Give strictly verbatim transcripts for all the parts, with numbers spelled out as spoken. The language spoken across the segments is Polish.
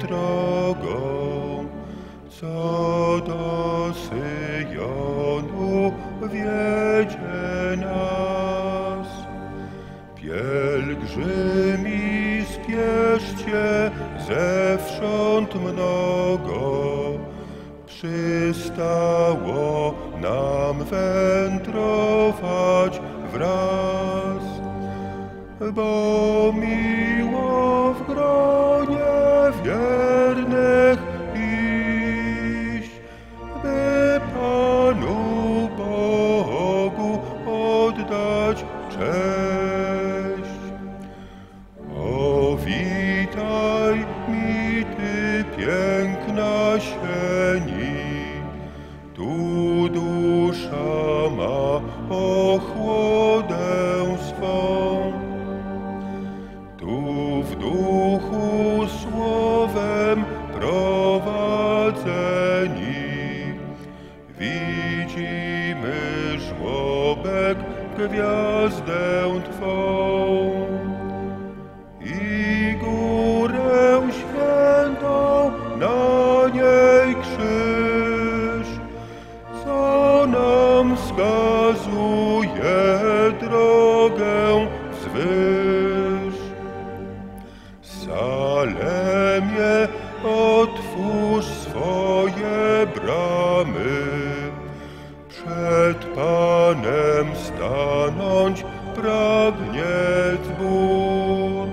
drogą, co do Syjonu wiedzie nas. Pielgrzymi spieszcie zewsząd mnogo, przystało nam wędrować wraz, bo miło w gronie wiernych iść, by Panu Bogu oddać cześć. O, witaj mi Ty, piękna sieni, tu dusza ma ochłodę swą, tu w duchu słowem prowadzeni, widzimy żłobek, gwiazdę Twą i górę świętą, na niej krzyż, co nam wskazuje drogę wzwyż. Salemie, otwórz swoje bramy, przed Panem stanąć pragnie zbór.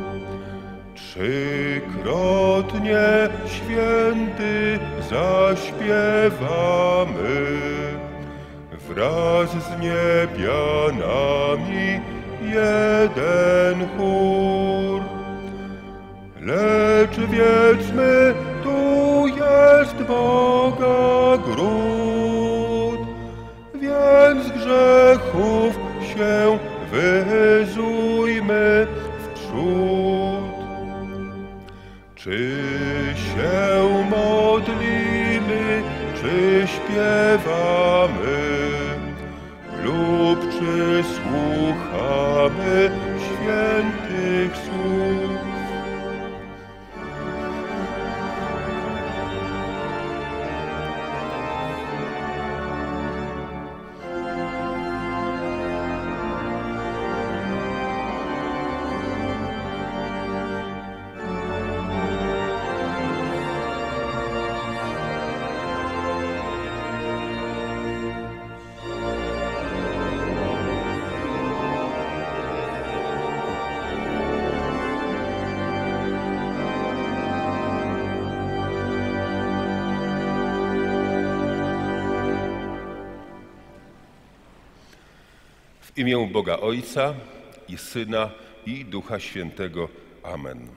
Trzykrotnie święty zaśpiewamy, wraz z niebianami jeden chór. Lecz wiedzmy, tu jest Boga gród, więc grzechów się wyzujmy wprzód. Czy się modlimy, czy śpiewamy, lub czy słuchamy świętych słów? W imię Boga Ojca i Syna i Ducha Świętego. Amen.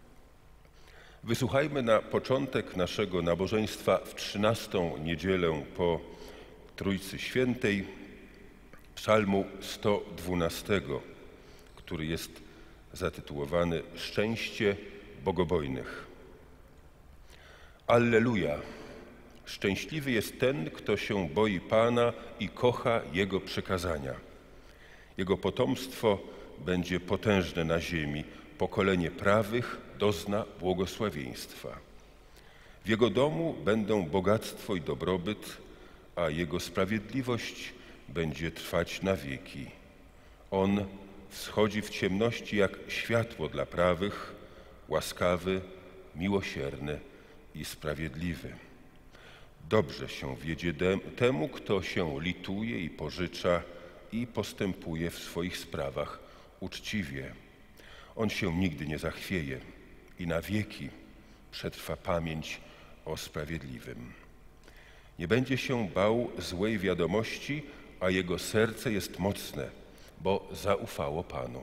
Wysłuchajmy na początek naszego nabożeństwa w trzynastą niedzielę po Trójcy Świętej psalmu sto dwunastego, który jest zatytułowany Szczęście bogobojnych. Alleluja! Szczęśliwy jest ten, kto się boi Pana i kocha Jego przykazania. Jego potomstwo będzie potężne na ziemi, pokolenie prawych dozna błogosławieństwa. W Jego domu będą bogactwo i dobrobyt, a Jego sprawiedliwość będzie trwać na wieki. On wschodzi w ciemności jak światło dla prawych, łaskawy, miłosierny i sprawiedliwy. Dobrze się wiedzie temu, kto się lituje i pożycza i postępuje w swoich sprawach uczciwie. On się nigdy nie zachwieje i na wieki przetrwa pamięć o sprawiedliwym. Nie będzie się bał złej wiadomości, a jego serce jest mocne, bo zaufało Panu.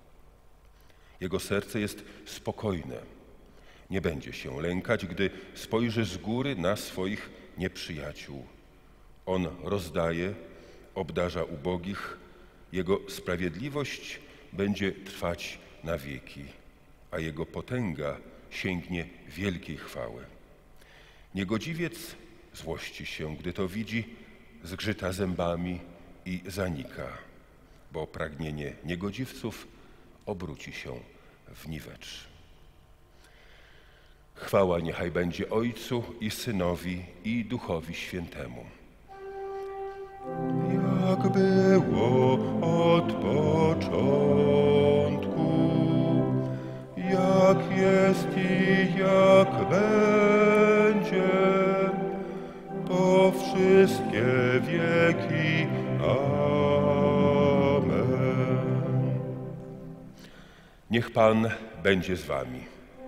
Jego serce jest spokojne. Nie będzie się lękać, gdy spojrzy z góry na swoich nieprzyjaciół. On rozdaje, obdarza ubogich, Jego sprawiedliwość będzie trwać na wieki, a Jego potęga sięgnie wielkiej chwały. Niegodziwiec złości się, gdy to widzi, zgrzyta zębami i zanika, bo pragnienie niegodziwców obróci się w niwecz. Chwała niechaj będzie Ojcu i Synowi i Duchowi Świętemu. Jak było od początku, jak jest i jak będzie, po wszystkie wieki. Amen. Niech Pan będzie z wami.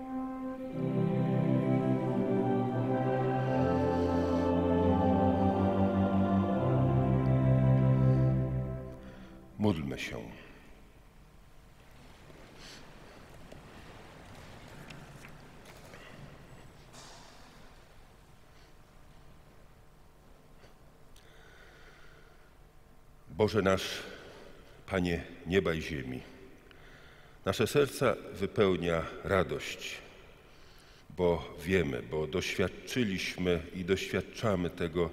Módlmy się. Boże nasz, Panie nieba i ziemi, nasze serca wypełnia radość, bo wiemy, bo doświadczyliśmy i doświadczamy tego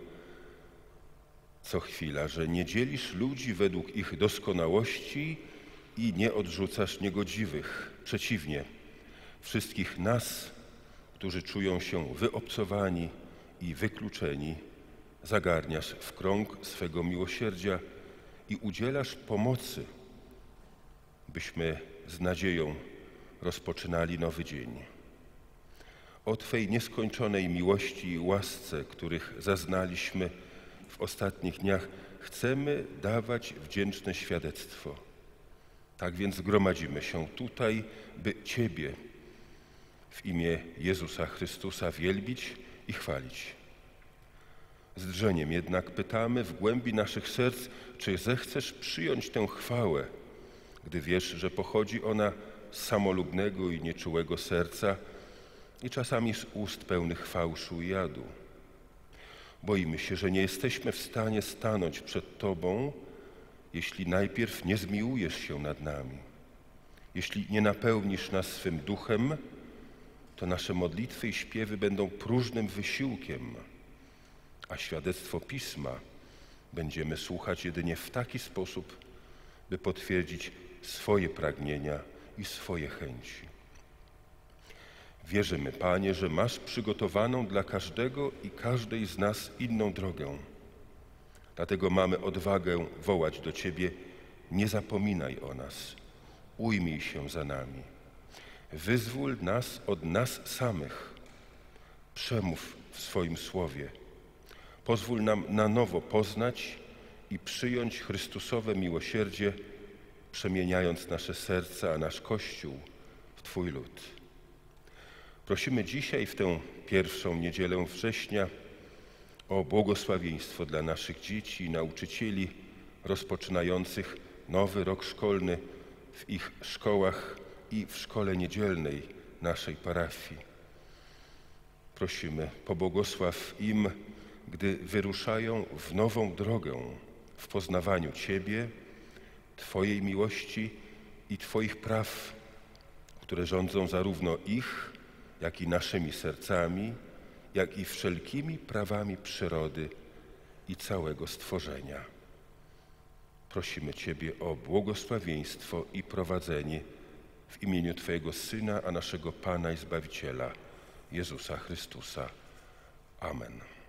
co chwila, że nie dzielisz ludzi według ich doskonałości i nie odrzucasz niegodziwych. Przeciwnie, wszystkich nas, którzy czują się wyobcowani i wykluczeni, zagarniasz w krąg swego miłosierdzia i udzielasz pomocy, byśmy z nadzieją rozpoczynali nowy dzień. O Twej nieskończonej miłości i łasce, których zaznaliśmy w ostatnich dniach, chcemy dawać wdzięczne świadectwo. Tak więc gromadzimy się tutaj, by Ciebie w imię Jezusa Chrystusa wielbić i chwalić. Z drżeniem jednak pytamy w głębi naszych serc, czy zechcesz przyjąć tę chwałę, gdy wiesz, że pochodzi ona z samolubnego i nieczułego serca i czasami z ust pełnych fałszu i jadu. Boimy się, że nie jesteśmy w stanie stanąć przed Tobą, jeśli najpierw nie zmiłujesz się nad nami. Jeśli nie napełnisz nas swym duchem, to nasze modlitwy i śpiewy będą próżnym wysiłkiem, a świadectwo Pisma będziemy słuchać jedynie w taki sposób, by potwierdzić swoje pragnienia i swoje chęci. Wierzymy, Panie, że masz przygotowaną dla każdego i każdej z nas inną drogę. Dlatego mamy odwagę wołać do Ciebie: nie zapominaj o nas, ujmij się za nami. Wyzwól nas od nas samych. Przemów w swoim słowie. Pozwól nam na nowo poznać i przyjąć Chrystusowe miłosierdzie, przemieniając nasze serca, a nasz Kościół w Twój lud. Prosimy dzisiaj, w tę pierwszą niedzielę września, o błogosławieństwo dla naszych dzieci i nauczycieli rozpoczynających nowy rok szkolny w ich szkołach i w szkole niedzielnej naszej parafii. Prosimy, pobłogosław im, gdy wyruszają w nową drogę w poznawaniu Ciebie, Twojej miłości i Twoich praw, które rządzą zarówno ich, jak i naszymi sercami, jak i wszelkimi prawami przyrody i całego stworzenia. Prosimy Ciebie o błogosławieństwo i prowadzenie w imieniu Twojego Syna, a naszego Pana i Zbawiciela, Jezusa Chrystusa. Amen.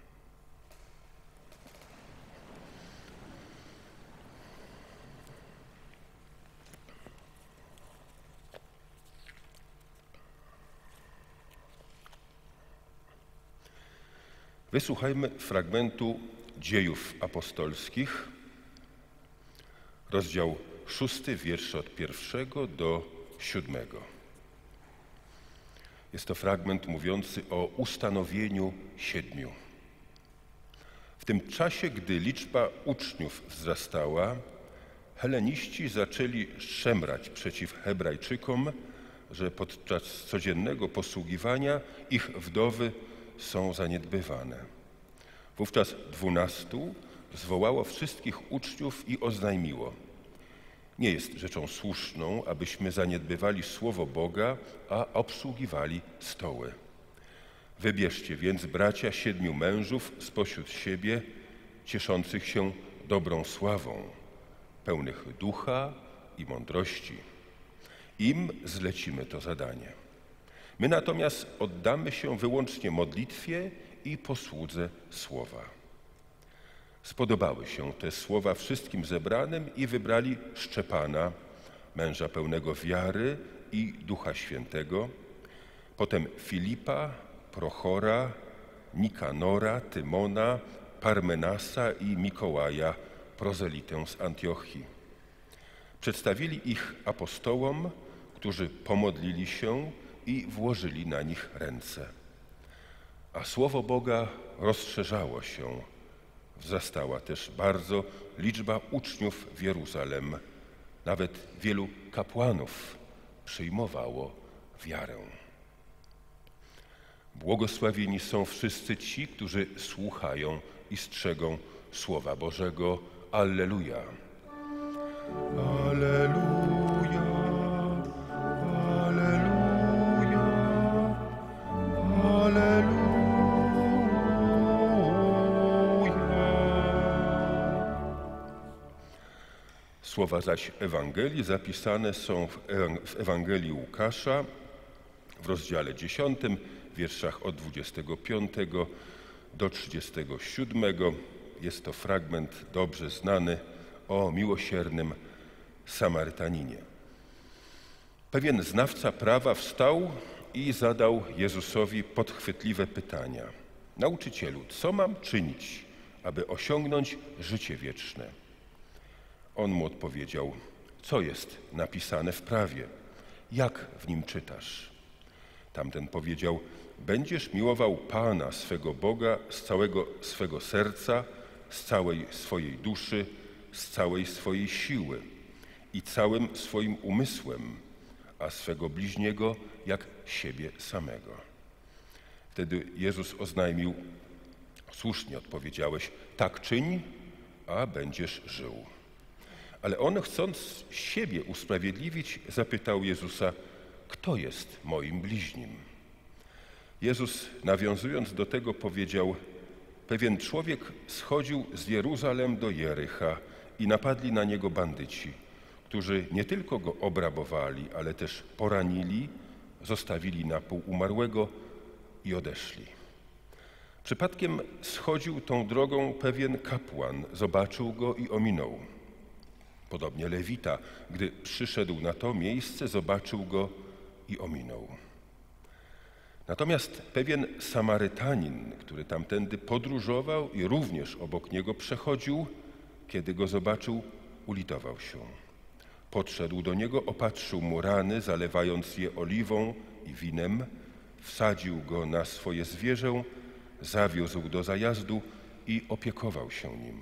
Wysłuchajmy fragmentu Dziejów Apostolskich, rozdział szósty, wiersze od pierwszego do siódmego. Jest to fragment mówiący o ustanowieniu siedmiu. W tym czasie, gdy liczba uczniów wzrastała, heleniści zaczęli szemrać przeciw Hebrajczykom, że podczas codziennego posługiwania ich wdowy są zaniedbywane. Wówczas dwunastu zwołało wszystkich uczniów i oznajmiło: nie jest rzeczą słuszną, abyśmy zaniedbywali słowo Boga, a obsługiwali stoły. Wybierzcie więc, bracia, siedmiu mężów spośród siebie, cieszących się dobrą sławą, pełnych ducha i mądrości. Im zlecimy to zadanie. My natomiast oddamy się wyłącznie modlitwie i posłudze słowa. Spodobały się te słowa wszystkim zebranym i wybrali Szczepana, męża pełnego wiary i Ducha Świętego, potem Filipa, Prochora, Nikanora, Tymona, Parmenasa i Mikołaja, prozelitę z Antiochii. Przedstawili ich apostołom, którzy pomodlili się i włożyli na nich ręce. A słowo Boga rozszerzało się. Wzrastała też bardzo liczba uczniów w Jeruzalem. Nawet wielu kapłanów przyjmowało wiarę. Błogosławieni są wszyscy ci, którzy słuchają i strzegą Słowa Bożego. Alleluja! Alleluja, alleluja, alleluja. Słowa zaś Ewangelii zapisane są w Ewangelii Łukasza w rozdziale dziesiątym, w wierszach od dwudziestego piątego do trzydziestego siódmego. Jest to fragment dobrze znany o miłosiernym Samarytaninie. Pewien znawca prawa wstał i zadał Jezusowi podchwytliwe pytania. Nauczycielu, co mam czynić, aby osiągnąć życie wieczne? On mu odpowiedział, co jest napisane w prawie? Jak w nim czytasz? Tamten powiedział, będziesz miłował Pana, swego Boga, z całego swego serca, z całej swojej duszy, z całej swojej siły i całym swoim umysłem, a swego bliźniego jak siebie samego. Wtedy Jezus oznajmił, słusznie odpowiedziałeś, tak czyń, a będziesz żył. Ale on, chcąc siebie usprawiedliwić, zapytał Jezusa, kto jest moim bliźnim? Jezus, nawiązując do tego, powiedział, pewien człowiek schodził z Jeruzalem do Jericha i napadli na niego bandyci, którzy nie tylko go obrabowali, ale też poranili, zostawili na pół umarłego i odeszli. Przypadkiem schodził tą drogą pewien kapłan, zobaczył go i ominął. Podobnie Lewita, gdy przyszedł na to miejsce, zobaczył go i ominął. Natomiast pewien Samarytanin, który tamtędy podróżował i również obok niego przechodził, kiedy go zobaczył, ulitował się. Podszedł do niego, opatrzył mu rany, zalewając je oliwą i winem, wsadził go na swoje zwierzę, zawiózł do zajazdu i opiekował się nim.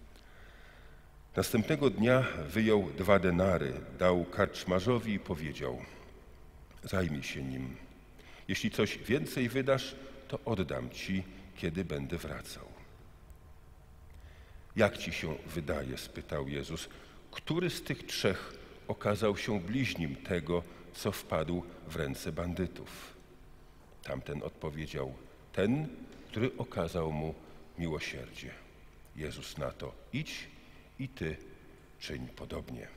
Następnego dnia wyjął dwa denary, dał karczmarzowi i powiedział, zajmij się nim. Jeśli coś więcej wydasz, to oddam ci, kiedy będę wracał. Jak ci się wydaje, spytał Jezus, który z tych trzech okazał się bliźnim tego, co wpadł w ręce bandytów? Tamten odpowiedział, ten, który okazał mu miłosierdzie. Jezus na to, idź i ty czyń podobnie.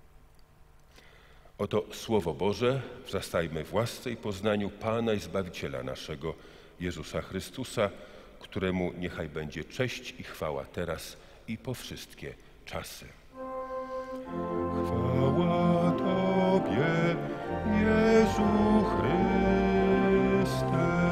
Oto Słowo Boże, wzrastajmy w łasce i poznaniu Pana i Zbawiciela naszego, Jezusa Chrystusa, któremu niechaj będzie cześć i chwała teraz i po wszystkie czasy. Chwała Tobie, Jezu Chryste.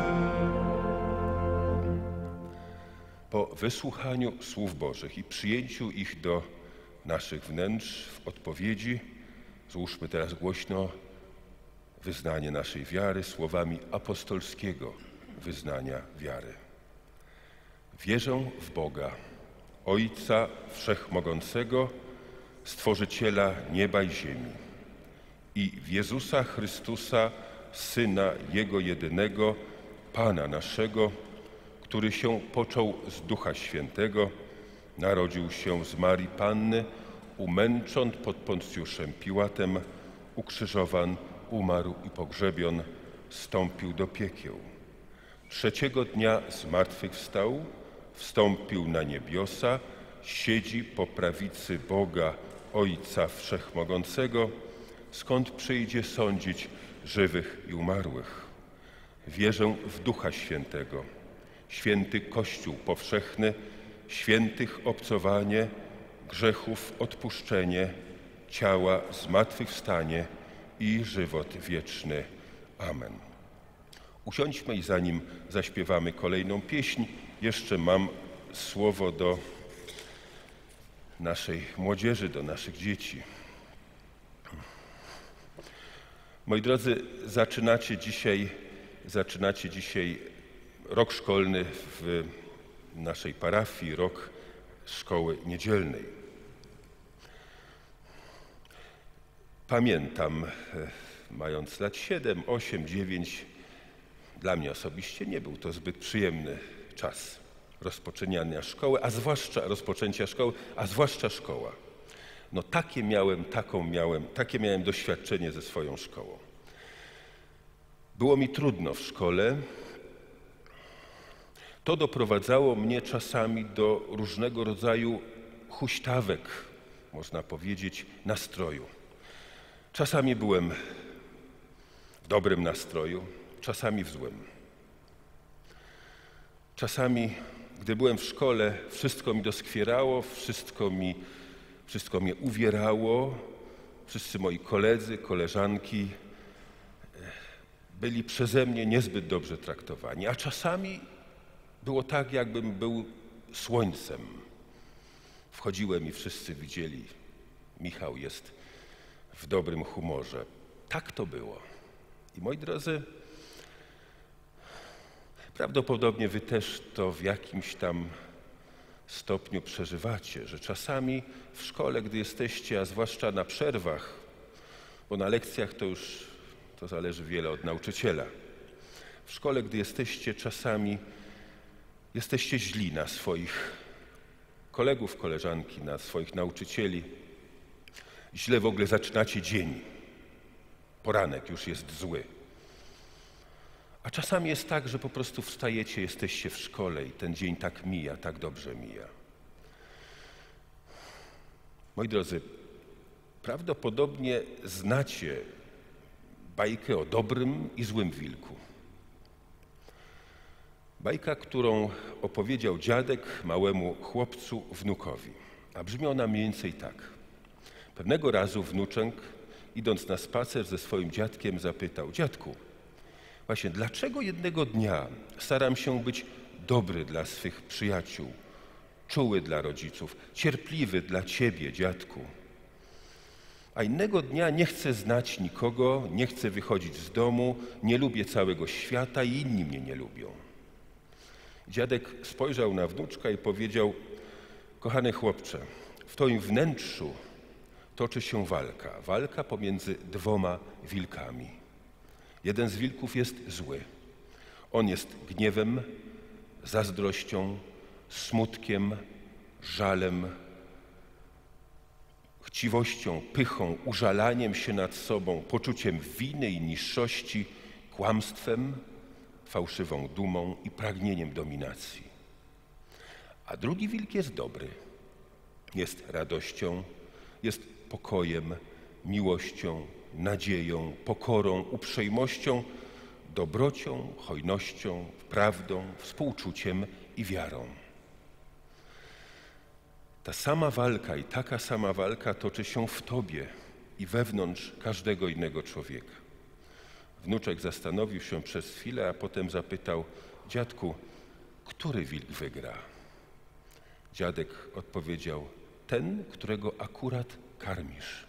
Po wysłuchaniu słów Bożych i przyjęciu ich do naszych wnętrz w odpowiedzi, złóżmy teraz głośno wyznanie naszej wiary słowami apostolskiego wyznania wiary. Wierzę w Boga, Ojca Wszechmogącego, Stworzyciela nieba i ziemi i w Jezusa Chrystusa, Syna Jego jedynego, Pana naszego, który się począł z Ducha Świętego, narodził się z Marii Panny, umęczon pod Poncjuszem Piłatem, ukrzyżowan, umarł i pogrzebion, wstąpił do piekieł. Trzeciego dnia zmartwychwstał, wstąpił na niebiosa, siedzi po prawicy Boga, Ojca Wszechmogącego, skąd przyjdzie sądzić żywych i umarłych. Wierzę w Ducha Świętego, święty Kościół powszechny, świętych obcowanie, grzechów odpuszczenie, ciała zmartwychwstanie i żywot wieczny. Amen. Usiądźmy i zanim zaśpiewamy kolejną pieśń, jeszcze mam słowo do naszej młodzieży, do naszych dzieci. Moi drodzy, zaczynacie dzisiaj, zaczynacie dzisiaj rok szkolny w naszej parafii, rok szkoły niedzielnej. Pamiętam, mając lat siedem, osiem, dziewięć, dla mnie osobiście nie był to zbyt przyjemny czas rozpoczynania szkoły, a zwłaszcza rozpoczęcia szkoły, a zwłaszcza szkoła. No takie miałem, taką miałem, takie miałem doświadczenie ze swoją szkołą. Było mi trudno w szkole. To doprowadzało mnie czasami do różnego rodzaju huśtawek, można powiedzieć, nastroju. Czasami byłem w dobrym nastroju, czasami w złym. Czasami, gdy byłem w szkole, wszystko mi doskwierało, wszystko mi, wszystko mnie uwierało. Wszyscy moi koledzy, koleżanki byli przeze mnie niezbyt dobrze traktowani, a czasami było tak, jakbym był słońcem. Wchodziłem i wszyscy widzieli, Michał jest w dobrym humorze. Tak to było. I moi drodzy, prawdopodobnie wy też to w jakimś tam stopniu przeżywacie, że czasami w szkole, gdy jesteście, a zwłaszcza na przerwach, bo na lekcjach to już to zależy wiele od nauczyciela. W szkole, gdy jesteście, czasami jesteście źli na swoich kolegów, koleżanki, na swoich nauczycieli. Źle w ogóle zaczynacie dzień. Poranek już jest zły. A czasami jest tak, że po prostu wstajecie, jesteście w szkole i ten dzień tak mija, tak dobrze mija. Moi drodzy, prawdopodobnie znacie bajkę o dobrym i złym wilku. Bajka, którą opowiedział dziadek małemu chłopcu, wnukowi. A brzmi ona mniej więcej tak. Pewnego razu wnuczek, idąc na spacer ze swoim dziadkiem, zapytał: dziadku, właśnie dlaczego jednego dnia staram się być dobry dla swych przyjaciół, czuły dla rodziców, cierpliwy dla ciebie, dziadku, a innego dnia nie chcę znać nikogo, nie chcę wychodzić z domu, nie lubię całego świata i inni mnie nie lubią. Dziadek spojrzał na wnuczka i powiedział: kochany chłopcze, w twoim wnętrzu toczy się walka, walka pomiędzy dwoma wilkami. Jeden z wilków jest zły. On jest gniewem, zazdrością, smutkiem, żalem, chciwością, pychą, użalaniem się nad sobą, poczuciem winy i niższości, kłamstwem, fałszywą dumą i pragnieniem dominacji. A drugi wilk jest dobry. Jest radością, jest pokojem, miłością, nadzieją, pokorą, uprzejmością, dobrocią, hojnością, prawdą, współczuciem i wiarą. Ta sama walka i taka sama walka toczy się w tobie i wewnątrz każdego innego człowieka. Wnuczek zastanowił się przez chwilę, a potem zapytał: dziadku, który wilk wygra? Dziadek odpowiedział: ten, którego akurat karmisz.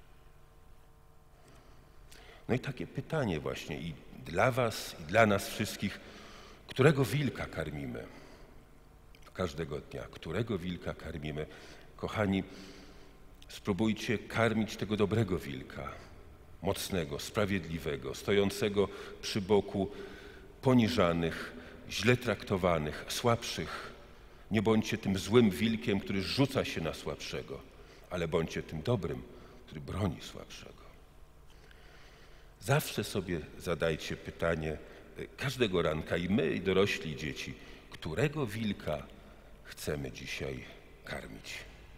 No i takie pytanie właśnie i dla was, i dla nas wszystkich: którego wilka karmimy? Każdego dnia, którego wilka karmimy? Kochani, spróbujcie karmić tego dobrego wilka, mocnego, sprawiedliwego, stojącego przy boku poniżanych, źle traktowanych, słabszych. Nie bądźcie tym złym wilkiem, który rzuca się na słabszego, ale bądźcie tym dobrym, który broni słabszego. Zawsze sobie zadajcie pytanie każdego ranka, i my, i dorośli, i dzieci: którego wilka chcemy dzisiaj karmić?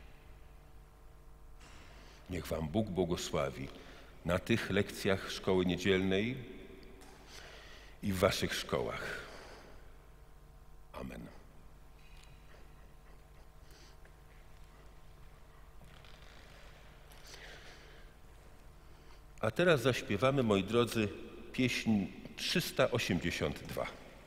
Niech wam Bóg błogosławi na tych lekcjach szkoły niedzielnej i w waszych szkołach. Amen. A teraz zaśpiewamy, moi drodzy, pieśń trzysta osiemdziesiąt dwa.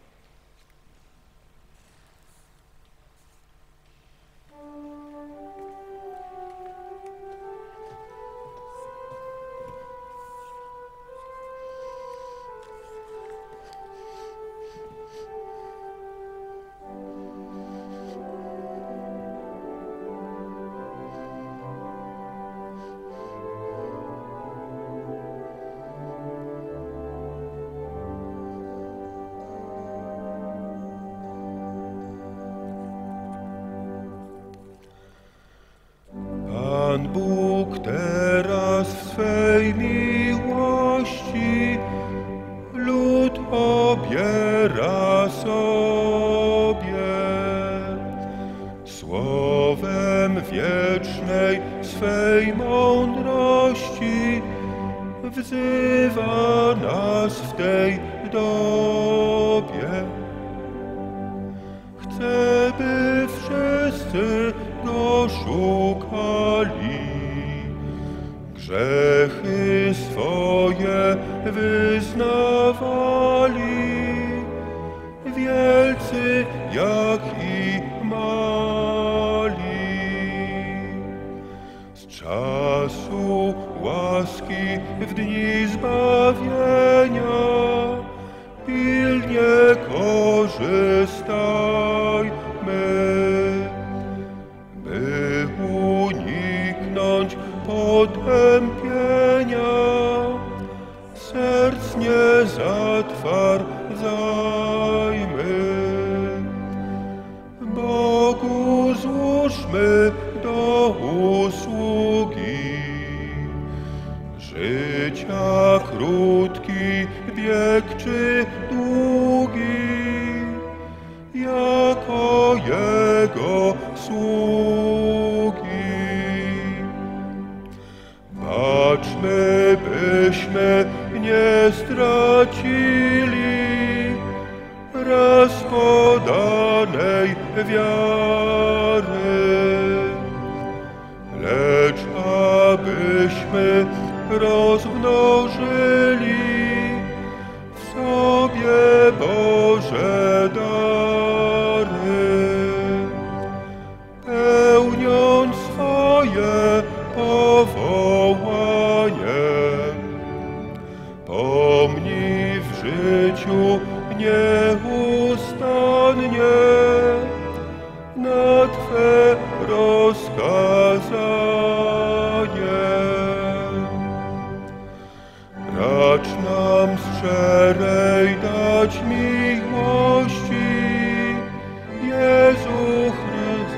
Pan Bóg teraz w swej miłości lud obiera sobie. Słowem wiecznej swej mądrości wzywa nas w tej dobie. Chce, by wszyscy Go szukali, grzechy swoje wyznawali, wielcy jak i mali. Z czasu łaski w dni zbawienia pilnie korzystajmy, by uniknąć potępienia, serc nie zatwardzajmy. Bogu złóżmy do usługi życia krótki bieg czy długi, jako Jego sługi. Baczmy, byśmy nie stracili raz podanej wiary, lecz abyśmy rozmnożyli w sobie Boże dary, pełniąc swoje powołanie. Pomnij w życiu nieustannie na Twe rozkazanie. Racz nam szczerej dać miłości, Jezu Chryste.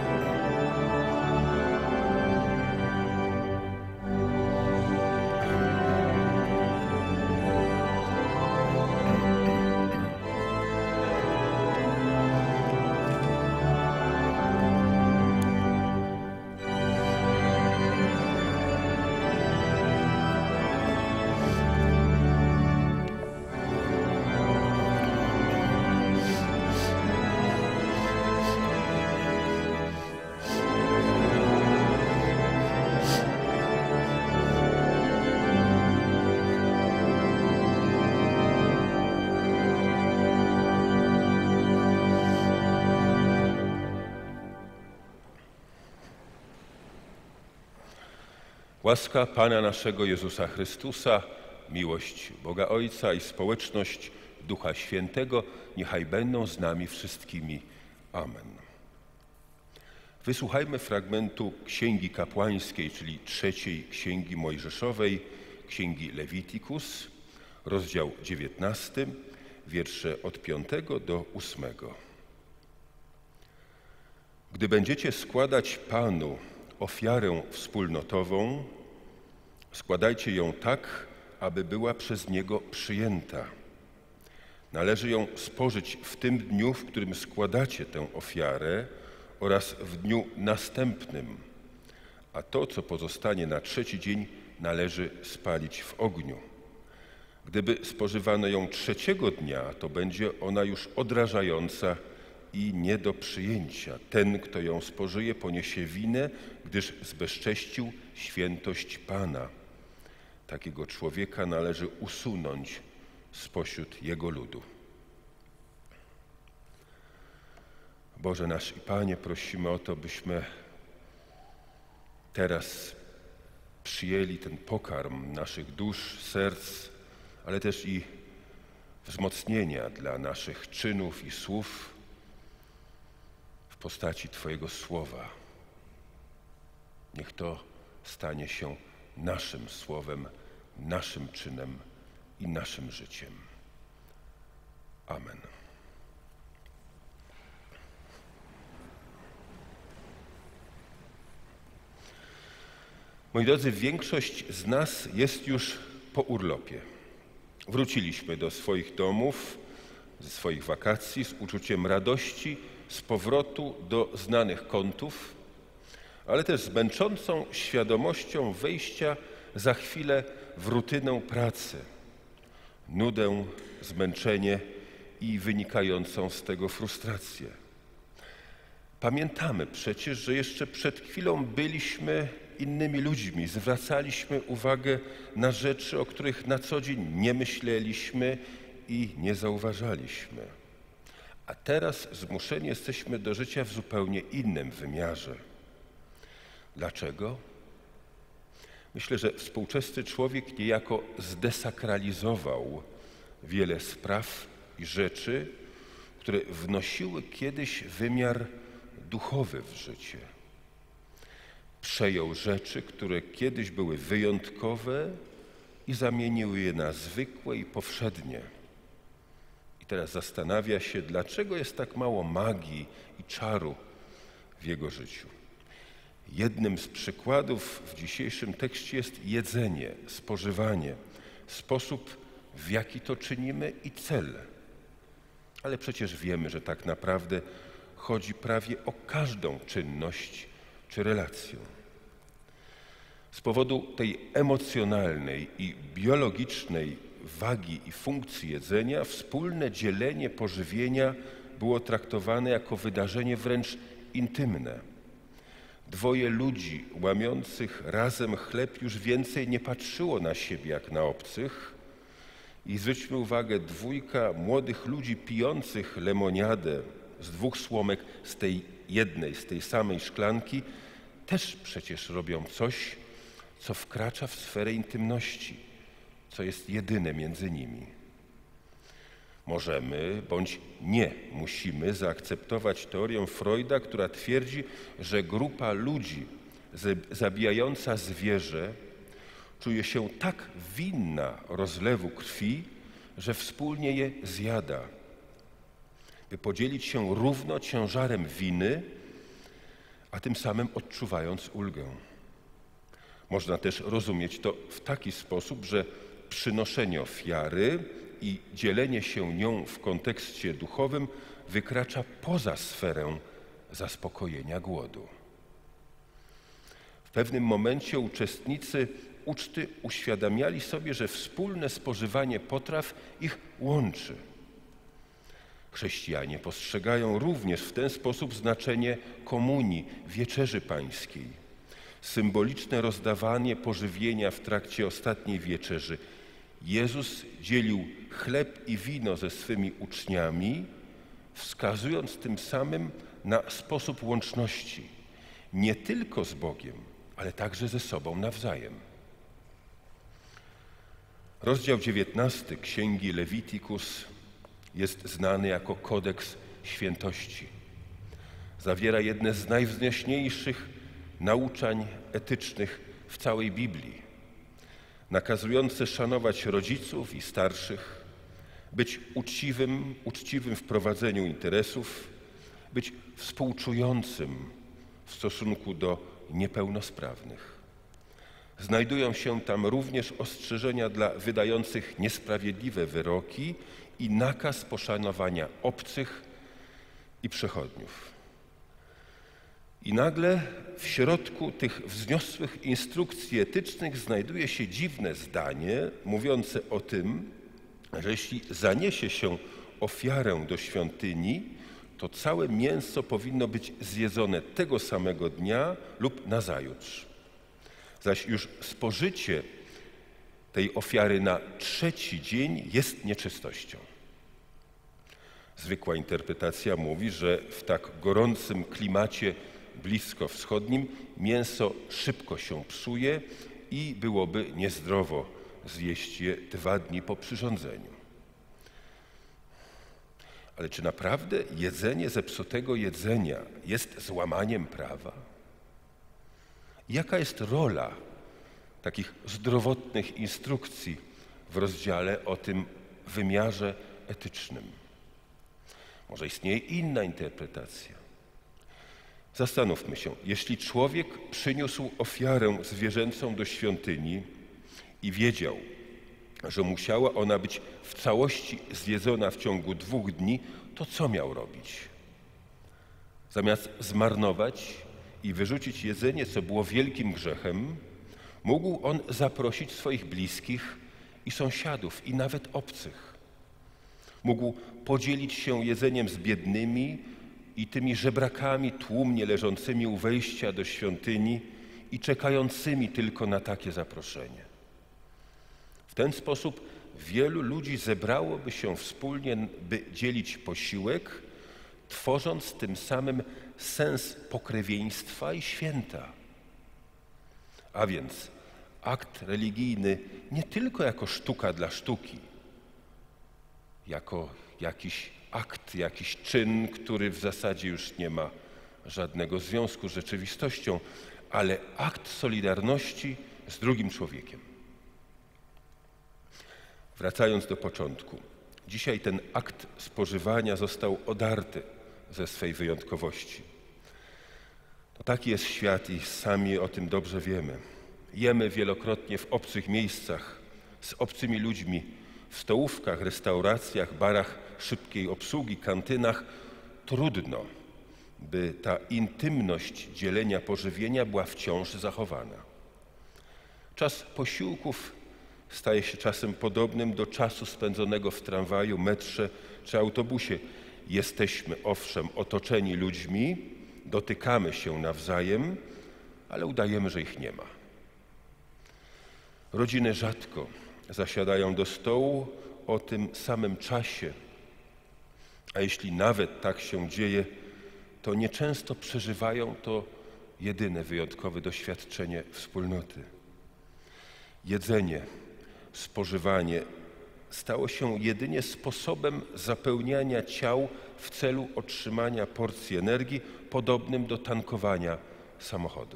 Łaska Pana naszego Jezusa Chrystusa, miłość Boga Ojca i społeczność Ducha Świętego niechaj będą z nami wszystkimi. Amen. Wysłuchajmy fragmentu Księgi Kapłańskiej, czyli trzeciej Księgi Mojżeszowej, Księgi Levitikus, rozdział dziewiętnasty, wiersze od piątego do ósmego. Gdy będziecie składać Panu ofiarę wspólnotową, składajcie ją tak, aby była przez Niego przyjęta. Należy ją spożyć w tym dniu, w którym składacie tę ofiarę, oraz w dniu następnym, a to, co pozostanie na trzeci dzień, należy spalić w ogniu. Gdyby spożywano ją trzeciego dnia, to będzie ona już odrażająca i nie do przyjęcia. Ten, kto ją spożyje, poniesie winę, gdyż zbezcześcił świętość Pana. Takiego człowieka należy usunąć spośród jego ludu. Boże nasz i Panie, prosimy o to, byśmy teraz przyjęli ten pokarm naszych dusz, serc, ale też i wzmocnienia dla naszych czynów i słów w postaci Twojego Słowa. Niech to stanie się naszym słowem, naszym czynem i naszym życiem. Amen. Moi drodzy, większość z nas jest już po urlopie. Wróciliśmy do swoich domów, ze swoich wakacji z uczuciem radości, z powrotu do znanych kątów, ale też z męczącą świadomością wejścia za chwilę w rutynę pracy, nudę, zmęczenie i wynikającą z tego frustrację. Pamiętamy przecież, że jeszcze przed chwilą byliśmy innymi ludźmi, zwracaliśmy uwagę na rzeczy, o których na co dzień nie myśleliśmy i nie zauważaliśmy. A teraz zmuszeni jesteśmy do życia w zupełnie innym wymiarze. Dlaczego? Myślę, że współczesny człowiek niejako zdesakralizował wiele spraw i rzeczy, które wnosiły kiedyś wymiar duchowy w życie. Przejął rzeczy, które kiedyś były wyjątkowe i zamienił je na zwykłe i powszednie. I teraz zastanawia się, dlaczego jest tak mało magii i czaru w jego życiu. Jednym z przykładów w dzisiejszym tekście jest jedzenie, spożywanie, sposób, w jaki to czynimy i cel. Ale przecież wiemy, że tak naprawdę chodzi prawie o każdą czynność czy relację. Z powodu tej emocjonalnej i biologicznej wagi i funkcji jedzenia wspólne dzielenie pożywienia było traktowane jako wydarzenie wręcz intymne. Dwoje ludzi łamiących razem chleb już więcej nie patrzyło na siebie jak na obcych i zwróćmy uwagę, dwójka młodych ludzi pijących lemoniadę z dwóch słomek z tej jednej, z tej samej szklanki też przecież robią coś, co wkracza w sferę intymności, co jest jedyne między nimi. Możemy bądź nie musimy zaakceptować teorię Freuda, która twierdzi, że grupa ludzi zabijająca zwierzę czuje się tak winna rozlewu krwi, że wspólnie je zjada, by podzielić się równo ciężarem winy, a tym samym odczuwając ulgę. Można też rozumieć to w taki sposób, że przynoszenie ofiary i dzielenie się nią w kontekście duchowym wykracza poza sferę zaspokojenia głodu. W pewnym momencie uczestnicy uczty uświadamiali sobie, że wspólne spożywanie potraw ich łączy. Chrześcijanie postrzegają również w ten sposób znaczenie komunii, wieczerzy pańskiej. Symboliczne rozdawanie pożywienia w trakcie ostatniej wieczerzy. Jezus dzielił chleb i wino ze swymi uczniami, wskazując tym samym na sposób łączności, nie tylko z Bogiem, ale także ze sobą nawzajem. Rozdział dziewiętnasty Księgi Lewitikus jest znany jako kodeks świętości. Zawiera jedne z najwzniośniejszych nauczań etycznych w całej Biblii, nakazujące szanować rodziców i starszych, być uczciwym, uczciwym w prowadzeniu interesów, być współczującym w stosunku do niepełnosprawnych. Znajdują się tam również ostrzeżenia dla wydających niesprawiedliwe wyroki i nakaz poszanowania obcych i przechodniów. I nagle w środku tych wzniosłych instrukcji etycznych znajduje się dziwne zdanie mówiące o tym, że jeśli zaniesie się ofiarę do świątyni, to całe mięso powinno być zjedzone tego samego dnia lub nazajutrz. Zaś już spożycie tej ofiary na trzeci dzień jest nieczystością. Zwykła interpretacja mówi, że w tak gorącym klimacie bliskowschodnim mięso szybko się psuje i byłoby niezdrowo zjeść je dwa dni po przyrządzeniu. Ale czy naprawdę jedzenie zepsutego jedzenia jest złamaniem prawa? Jaka jest rola takich zdrowotnych instrukcji w rozdziale o tym wymiarze etycznym? Może istnieje inna interpretacja. Zastanówmy się, jeśli człowiek przyniósł ofiarę zwierzęcą do świątyni i wiedział, że musiała ona być w całości zjedzona w ciągu dwóch dni, to co miał robić? Zamiast zmarnować i wyrzucić jedzenie, co było wielkim grzechem, mógł on zaprosić swoich bliskich i sąsiadów, i nawet obcych. Mógł podzielić się jedzeniem z biednymi i tymi żebrakami tłumnie leżącymi u wejścia do świątyni i czekającymi tylko na takie zaproszenie. W ten sposób wielu ludzi zebrałoby się wspólnie, by dzielić posiłek, tworząc tym samym sens pokrewieństwa i święta. A więc akt religijny nie tylko jako sztuka dla sztuki, jako jakiś akt, jakiś czyn, który w zasadzie już nie ma żadnego związku z rzeczywistością, ale akt solidarności z drugim człowiekiem. Wracając do początku, dzisiaj ten akt spożywania został odarty ze swej wyjątkowości. To taki jest świat i sami o tym dobrze wiemy. Jemy wielokrotnie w obcych miejscach, z obcymi ludźmi, w stołówkach, restauracjach, barach szybkiej obsługi, kantynach. Trudno, by ta intymność dzielenia pożywienia była wciąż zachowana. Czas posiłków staje się czasem podobnym do czasu spędzonego w tramwaju, metrze czy autobusie. Jesteśmy owszem otoczeni ludźmi, dotykamy się nawzajem, ale udajemy, że ich nie ma. Rodziny rzadko zasiadają do stołu o tym samym czasie, a jeśli nawet tak się dzieje, to nieczęsto przeżywają to jedyne wyjątkowe doświadczenie wspólnoty. Jedzenie, spożywanie stało się jedynie sposobem zapełniania ciał w celu otrzymania porcji energii, podobnym do tankowania samochodu.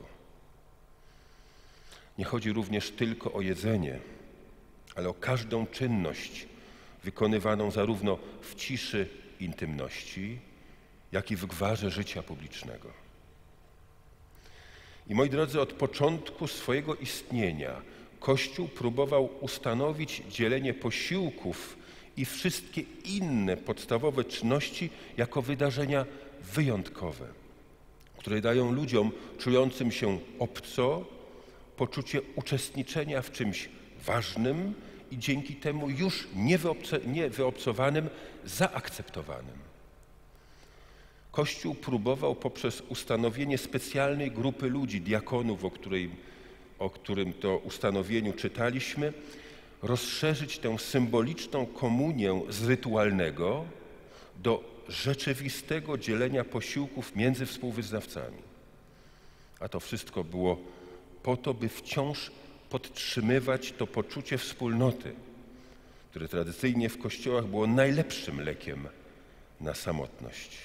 Nie chodzi również tylko o jedzenie, ale o każdą czynność wykonywaną zarówno w ciszy intymności, jak i w gwarze życia publicznego. I moi drodzy, od początku swojego istnienia Kościół próbował ustanowić dzielenie posiłków i wszystkie inne podstawowe czynności jako wydarzenia wyjątkowe, które dają ludziom czującym się obco poczucie uczestniczenia w czymś ważnym i dzięki temu już niewyobcowanym, zaakceptowanym. Kościół próbował poprzez ustanowienie specjalnej grupy ludzi, diakonów, o, której, o którym to ustanowieniu czytaliśmy, rozszerzyć tę symboliczną komunię z rytualnego do rzeczywistego dzielenia posiłków między współwyznawcami. A to wszystko było po to, by wciąż podtrzymywać to poczucie wspólnoty, które tradycyjnie w kościołach było najlepszym lekiem na samotność.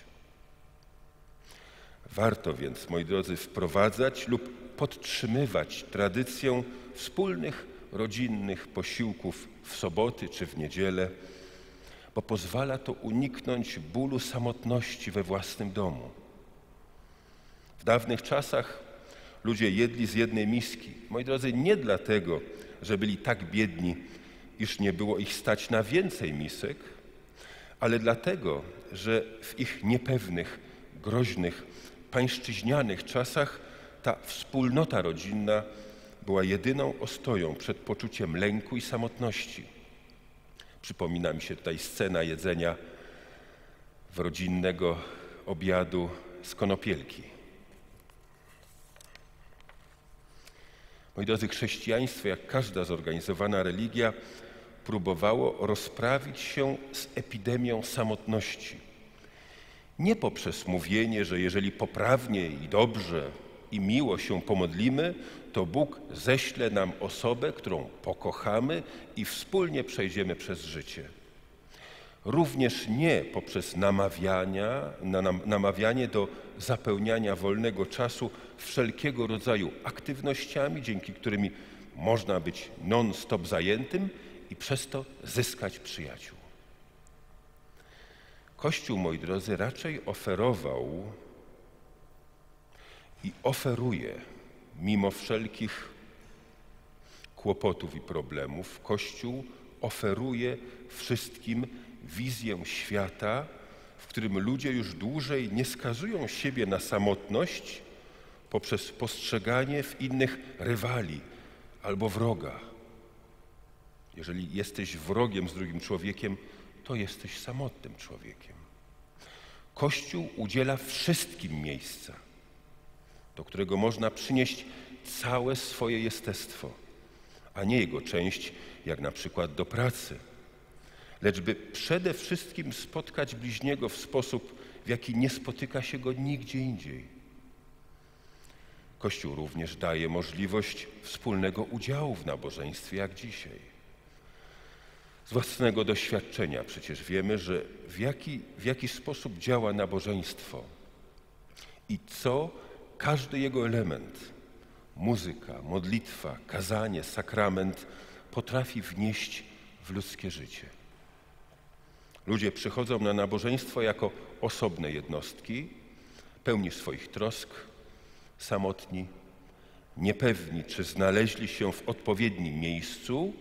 Warto więc, moi drodzy, wprowadzać lub podtrzymywać tradycję wspólnych, rodzinnych posiłków w soboty czy w niedzielę, bo pozwala to uniknąć bólu samotności we własnym domu. W dawnych czasach ludzie jedli z jednej miski. Moi drodzy, nie dlatego, że byli tak biedni, iż nie było ich stać na więcej misek, ale dlatego, że w ich niepewnych, groźnych, pańszczyźnianych czasach ta wspólnota rodzinna była jedyną ostoją przed poczuciem lęku i samotności. Przypomina mi się tutaj scena jedzenia w rodzinnego obiadu z konopielki. Moi drodzy, chrześcijaństwo, jak każda zorganizowana religia, próbowało rozprawić się z epidemią samotności. Nie poprzez mówienie, że jeżeli poprawnie i dobrze i miło się pomodlimy, to Bóg ześle nam osobę, którą pokochamy i wspólnie przejdziemy przez życie. Również nie poprzez namawiania, namawianie do zapełniania wolnego czasu wszelkiego rodzaju aktywnościami, dzięki którymi można być non-stop zajętym i przez to zyskać przyjaciół. Kościół, moi drodzy, raczej oferował i oferuje, mimo wszelkich kłopotów i problemów, Kościół oferuje wszystkim wizję świata, w którym ludzie już dłużej nie skazują siebie na samotność poprzez postrzeganie w innych rywali albo wroga. Jeżeli jesteś wrogiem z drugim człowiekiem, to jesteś samotnym człowiekiem. Kościół udziela wszystkim miejsca, do którego można przynieść całe swoje jestestwo, a nie jego część, jak na przykład do pracy, lecz by przede wszystkim spotkać bliźniego w sposób, w jaki nie spotyka się go nigdzie indziej. Kościół również daje możliwość wspólnego udziału w nabożeństwie, jak dzisiaj. Z własnego doświadczenia przecież wiemy, że w jaki, w jaki sposób działa nabożeństwo i co każdy jego element, muzyka, modlitwa, kazanie, sakrament potrafi wnieść w ludzkie życie. Ludzie przychodzą na nabożeństwo jako osobne jednostki, pełni swoich trosk, samotni, niepewni, czy znaleźli się w odpowiednim miejscu,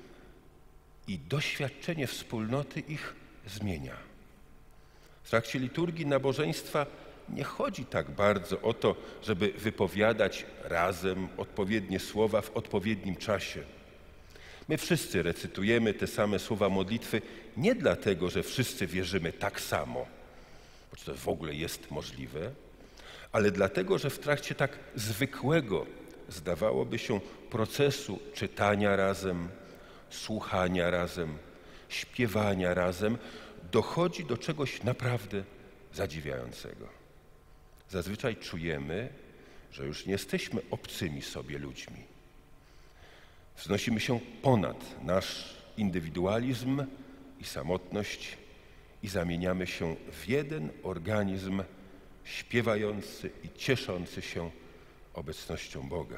i doświadczenie wspólnoty ich zmienia. W trakcie liturgii nabożeństwa nie chodzi tak bardzo o to, żeby wypowiadać razem odpowiednie słowa w odpowiednim czasie. My wszyscy recytujemy te same słowa modlitwy nie dlatego, że wszyscy wierzymy tak samo, bo to w ogóle jest możliwe, ale dlatego, że w trakcie tak zwykłego, zdawałoby się, procesu czytania razem, słuchania razem, śpiewania razem, dochodzi do czegoś naprawdę zadziwiającego. Zazwyczaj czujemy, że już nie jesteśmy obcymi sobie ludźmi. Wznosimy się ponad nasz indywidualizm i samotność i zamieniamy się w jeden organizm śpiewający i cieszący się obecnością Boga.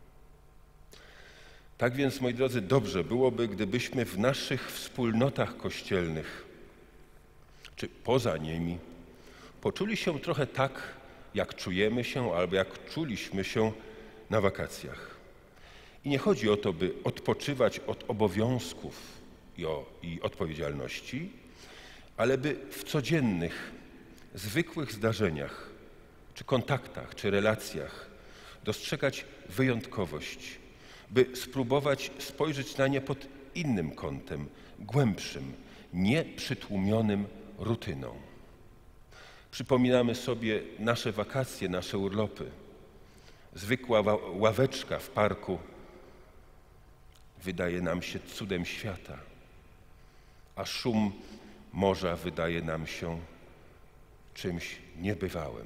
Tak więc, moi drodzy, dobrze byłoby, gdybyśmy w naszych wspólnotach kościelnych, czy poza nimi, poczuli się trochę tak, jak czujemy się albo jak czuliśmy się na wakacjach. I nie chodzi o to, by odpoczywać od obowiązków i, o, i odpowiedzialności, ale by w codziennych, zwykłych zdarzeniach, czy kontaktach, czy relacjach dostrzegać wyjątkowość, by spróbować spojrzeć na nie pod innym kątem, głębszym, nieprzytłumionym rutyną. Przypominamy sobie nasze wakacje, nasze urlopy. Zwykła ławeczka w parku wydaje nam się cudem świata, a szum morza wydaje nam się czymś niebywałym.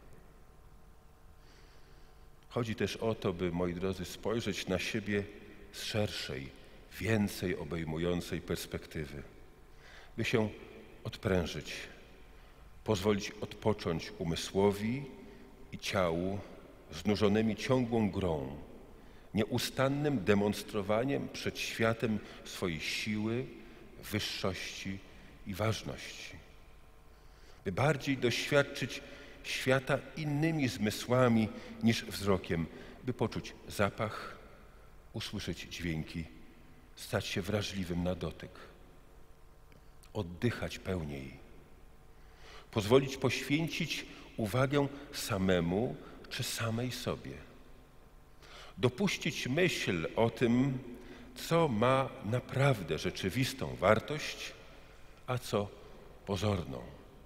Chodzi też o to, by, moi drodzy, spojrzeć na siebie z szerszej, więcej obejmującej perspektywy, by się odprężyć, pozwolić odpocząć umysłowi i ciału znużonymi ciągłą grą, nieustannym demonstrowaniem przed światem swojej siły, wyższości i ważności. By bardziej doświadczyć świata innymi zmysłami niż wzrokiem, by poczuć zapach, usłyszeć dźwięki, stać się wrażliwym na dotyk, oddychać pełniej, pozwolić poświęcić uwagę samemu czy samej sobie. Dopuścić myśl o tym, co ma naprawdę rzeczywistą wartość, a co pozorną.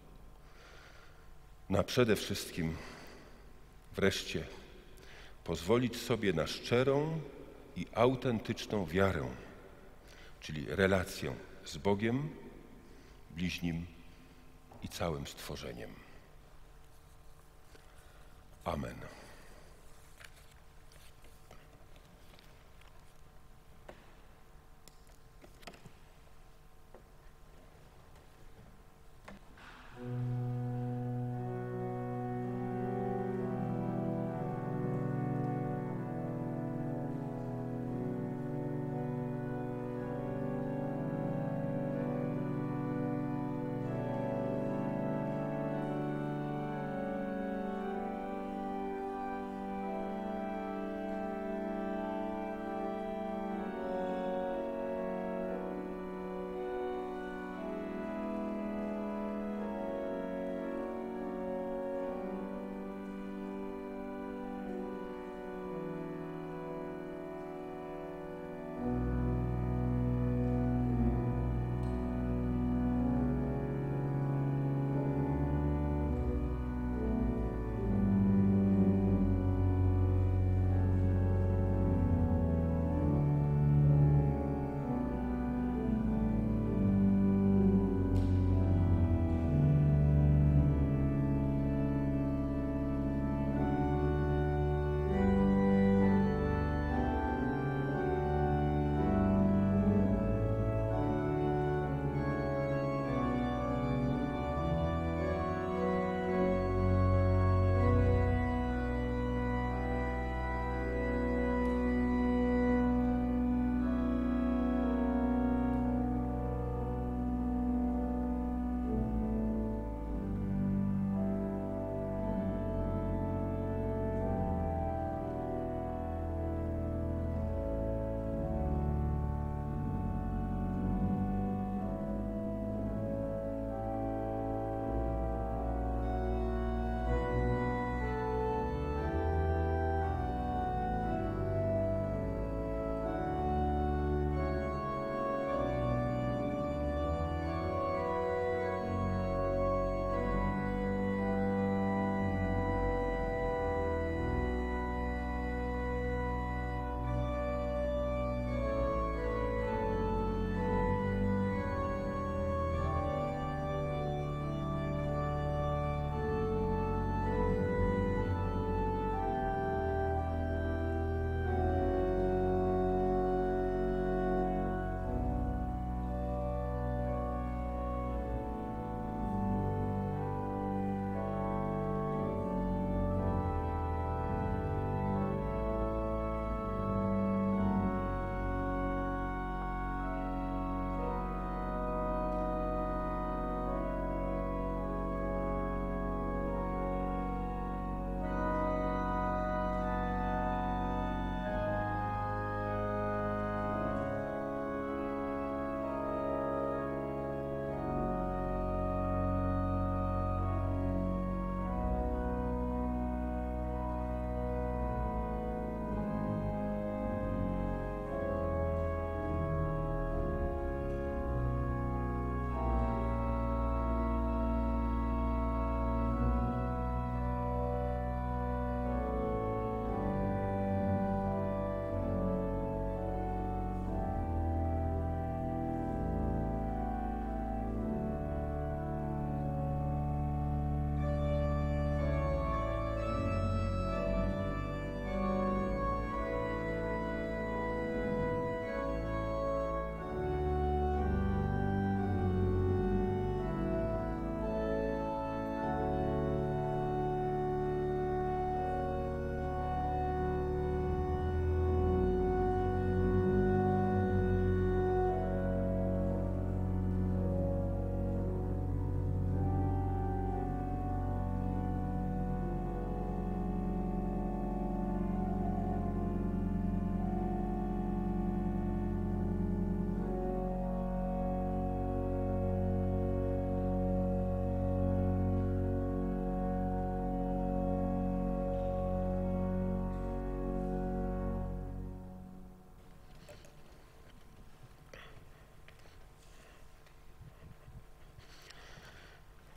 No a przede wszystkim wreszcie pozwolić sobie na szczerą i autentyczną wiarę, czyli relację z Bogiem, bliźnim i całym stworzeniem. Amen.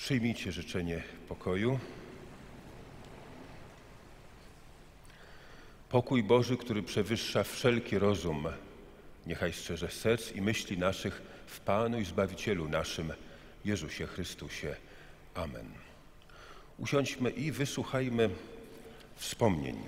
Przyjmijcie życzenie pokoju. Pokój Boży, który przewyższa wszelki rozum, niechaj strzeże serc i myśli naszych w Panu i Zbawicielu naszym, Jezusie Chrystusie. Amen. Usiądźmy i wysłuchajmy wspomnień.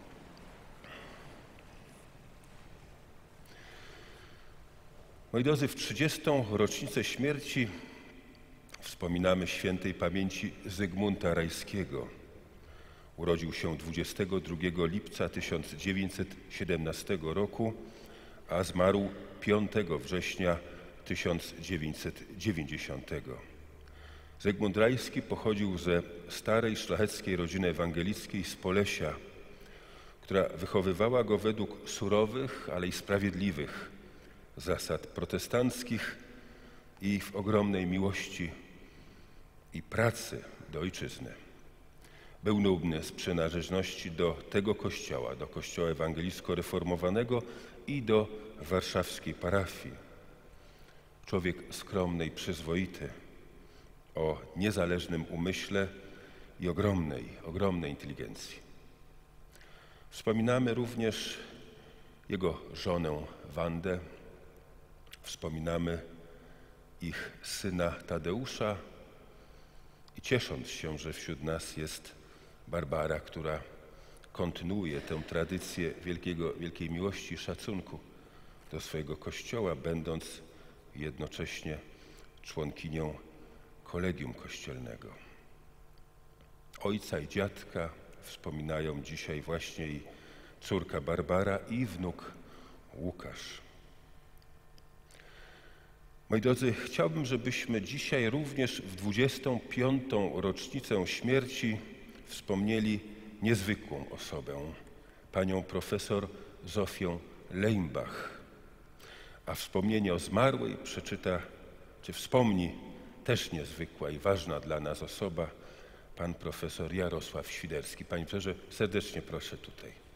Moi drodzy, w trzydziestą rocznicę śmierci wspominamy świętej pamięci Zygmunta Rajskiego. Urodził się dwudziestego drugiego lipca tysiąc dziewięćset siedemnastego roku, a zmarł piątego września tysiąc dziewięćset dziewięćdziesiątego. Zygmunt Rajski pochodził ze starej szlacheckiej rodziny ewangelickiej z Polesia, która wychowywała go według surowych, ale i sprawiedliwych zasad protestanckich i w ogromnej miłości i pracy do ojczyzny. Był nudny z przynależności do tego kościoła, do kościoła ewangelicko-reformowanego i do warszawskiej parafii. Człowiek skromny i przyzwoity, o niezależnym umyśle i ogromnej, ogromnej inteligencji. Wspominamy również jego żonę Wandę, wspominamy ich syna Tadeusza i ciesząc się, że wśród nas jest Barbara, która kontynuuje tę tradycję wielkiego, wielkiej miłości i szacunku do swojego kościoła, będąc jednocześnie członkinią kolegium kościelnego. Ojca i dziadka wspominają dzisiaj właśnie i córka Barbara i wnuk Łukasz. Moi drodzy, chciałbym, żebyśmy dzisiaj również w dwudziestą piątą rocznicę śmierci wspomnieli niezwykłą osobę, panią profesor Zofię Leimbach. A wspomnienie o zmarłej przeczyta, czy wspomni też niezwykła i ważna dla nas osoba, pan profesor Jarosław Świderski. Panie profesorze, serdecznie proszę tutaj.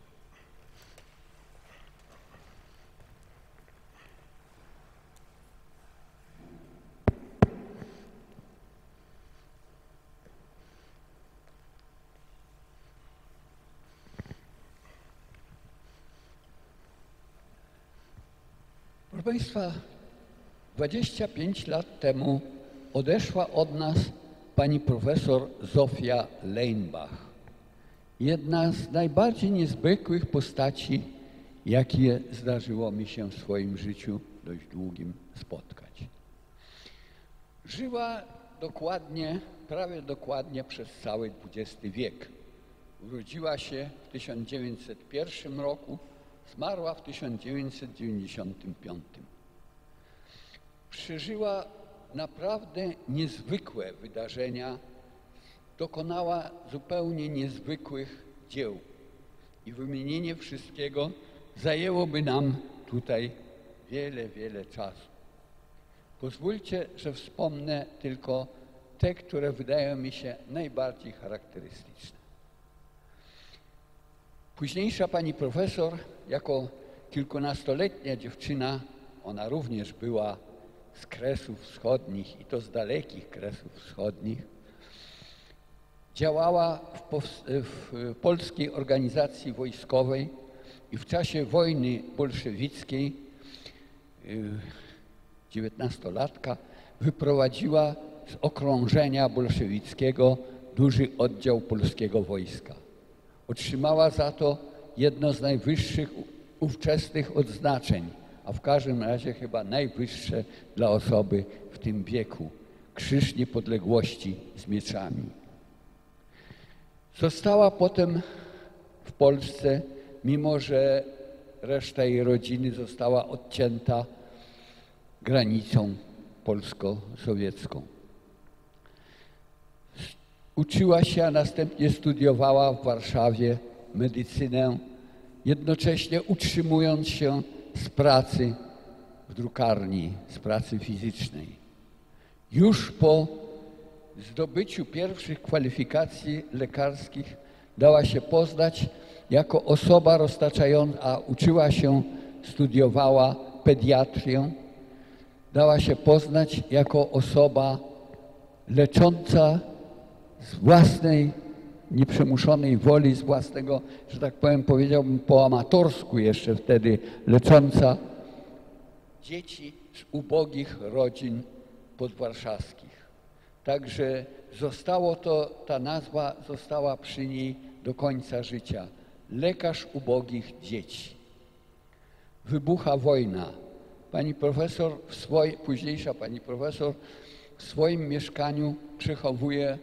Proszę Państwa, dwadzieścia pięć lat temu odeszła od nas pani profesor Zofia Leimbach. Jedna z najbardziej niezwykłych postaci, jakie zdarzyło mi się w swoim życiu dość długim spotkać. Żyła dokładnie, prawie dokładnie przez cały dwudziesty wiek. Urodziła się w tysiąc dziewięćset pierwszym roku, zmarła w tysiąc dziewięćset dziewięćdziesiątym piątym. Przeżyła naprawdę niezwykłe wydarzenia, dokonała zupełnie niezwykłych dzieł i wymienienie wszystkiego zajęłoby nam tutaj wiele, wiele czasu. Pozwólcie, że wspomnę tylko te, które wydają mi się najbardziej charakterystyczne. Późniejsza pani profesor, jako kilkunastoletnia dziewczyna, ona również była z Kresów Wschodnich i to z dalekich Kresów Wschodnich, działała w, w polskiej organizacji wojskowej i w czasie wojny bolszewickiej, dziewiętnastolatka, wyprowadziła z okrążenia bolszewickiego duży oddział polskiego wojska. Otrzymała za to jedno z najwyższych ówczesnych odznaczeń, a w każdym razie chyba najwyższe dla osoby w tym wieku. Krzyż Niepodległości z mieczami. Została potem w Polsce, mimo że reszta jej rodziny została odcięta granicą polsko-sowiecką. Uczyła się, a następnie studiowała w Warszawie medycynę, jednocześnie utrzymując się z pracy w drukarni, z pracy fizycznej. Już po zdobyciu pierwszych kwalifikacji lekarskich dała się poznać jako osoba roztaczająca, a uczyła się, studiowała pediatrię, dała się poznać jako osoba lecząca z własnej, nieprzymuszonej woli, z własnego, że tak powiem, powiedziałbym po amatorsku jeszcze wtedy, lecząca dzieci z ubogich rodzin podwarszawskich. Także zostało to, ta nazwa została przy niej do końca życia. Lekarz ubogich dzieci. Wybucha wojna. Pani profesor, w swoj, późniejsza pani profesor w swoim mieszkaniu przechowuje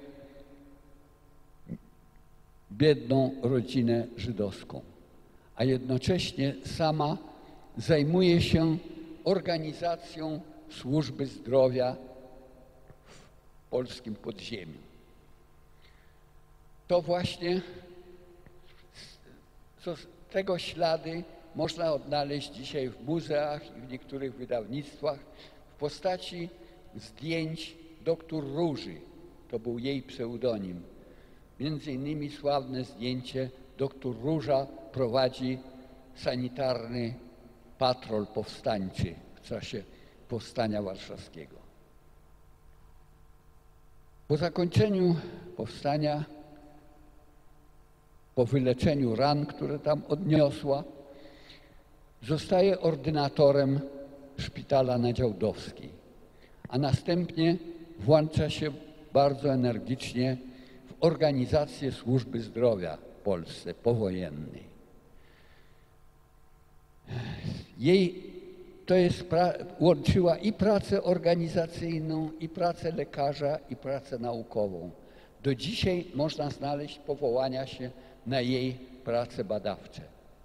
biedną rodzinę żydowską, a jednocześnie sama zajmuje się organizacją służby zdrowia w polskim podziemiu. To właśnie z tego ślady można odnaleźć dzisiaj w muzeach i w niektórych wydawnictwach w postaci zdjęć doktor Róży. To był jej pseudonim. Między innymi sławne zdjęcie doktor Róża prowadzi sanitarny patrol powstańczy w czasie powstania warszawskiego. Po zakończeniu powstania, po wyleczeniu ran, które tam odniosła, zostaje ordynatorem szpitala na Działdowskiej, a następnie włącza się bardzo energicznie w organizację służby zdrowia w Polsce powojennej. Jej to jest, łączyła i pracę organizacyjną, i pracę lekarza, i pracę naukową. Do dzisiaj można znaleźć powołania się na jej prace badawcze.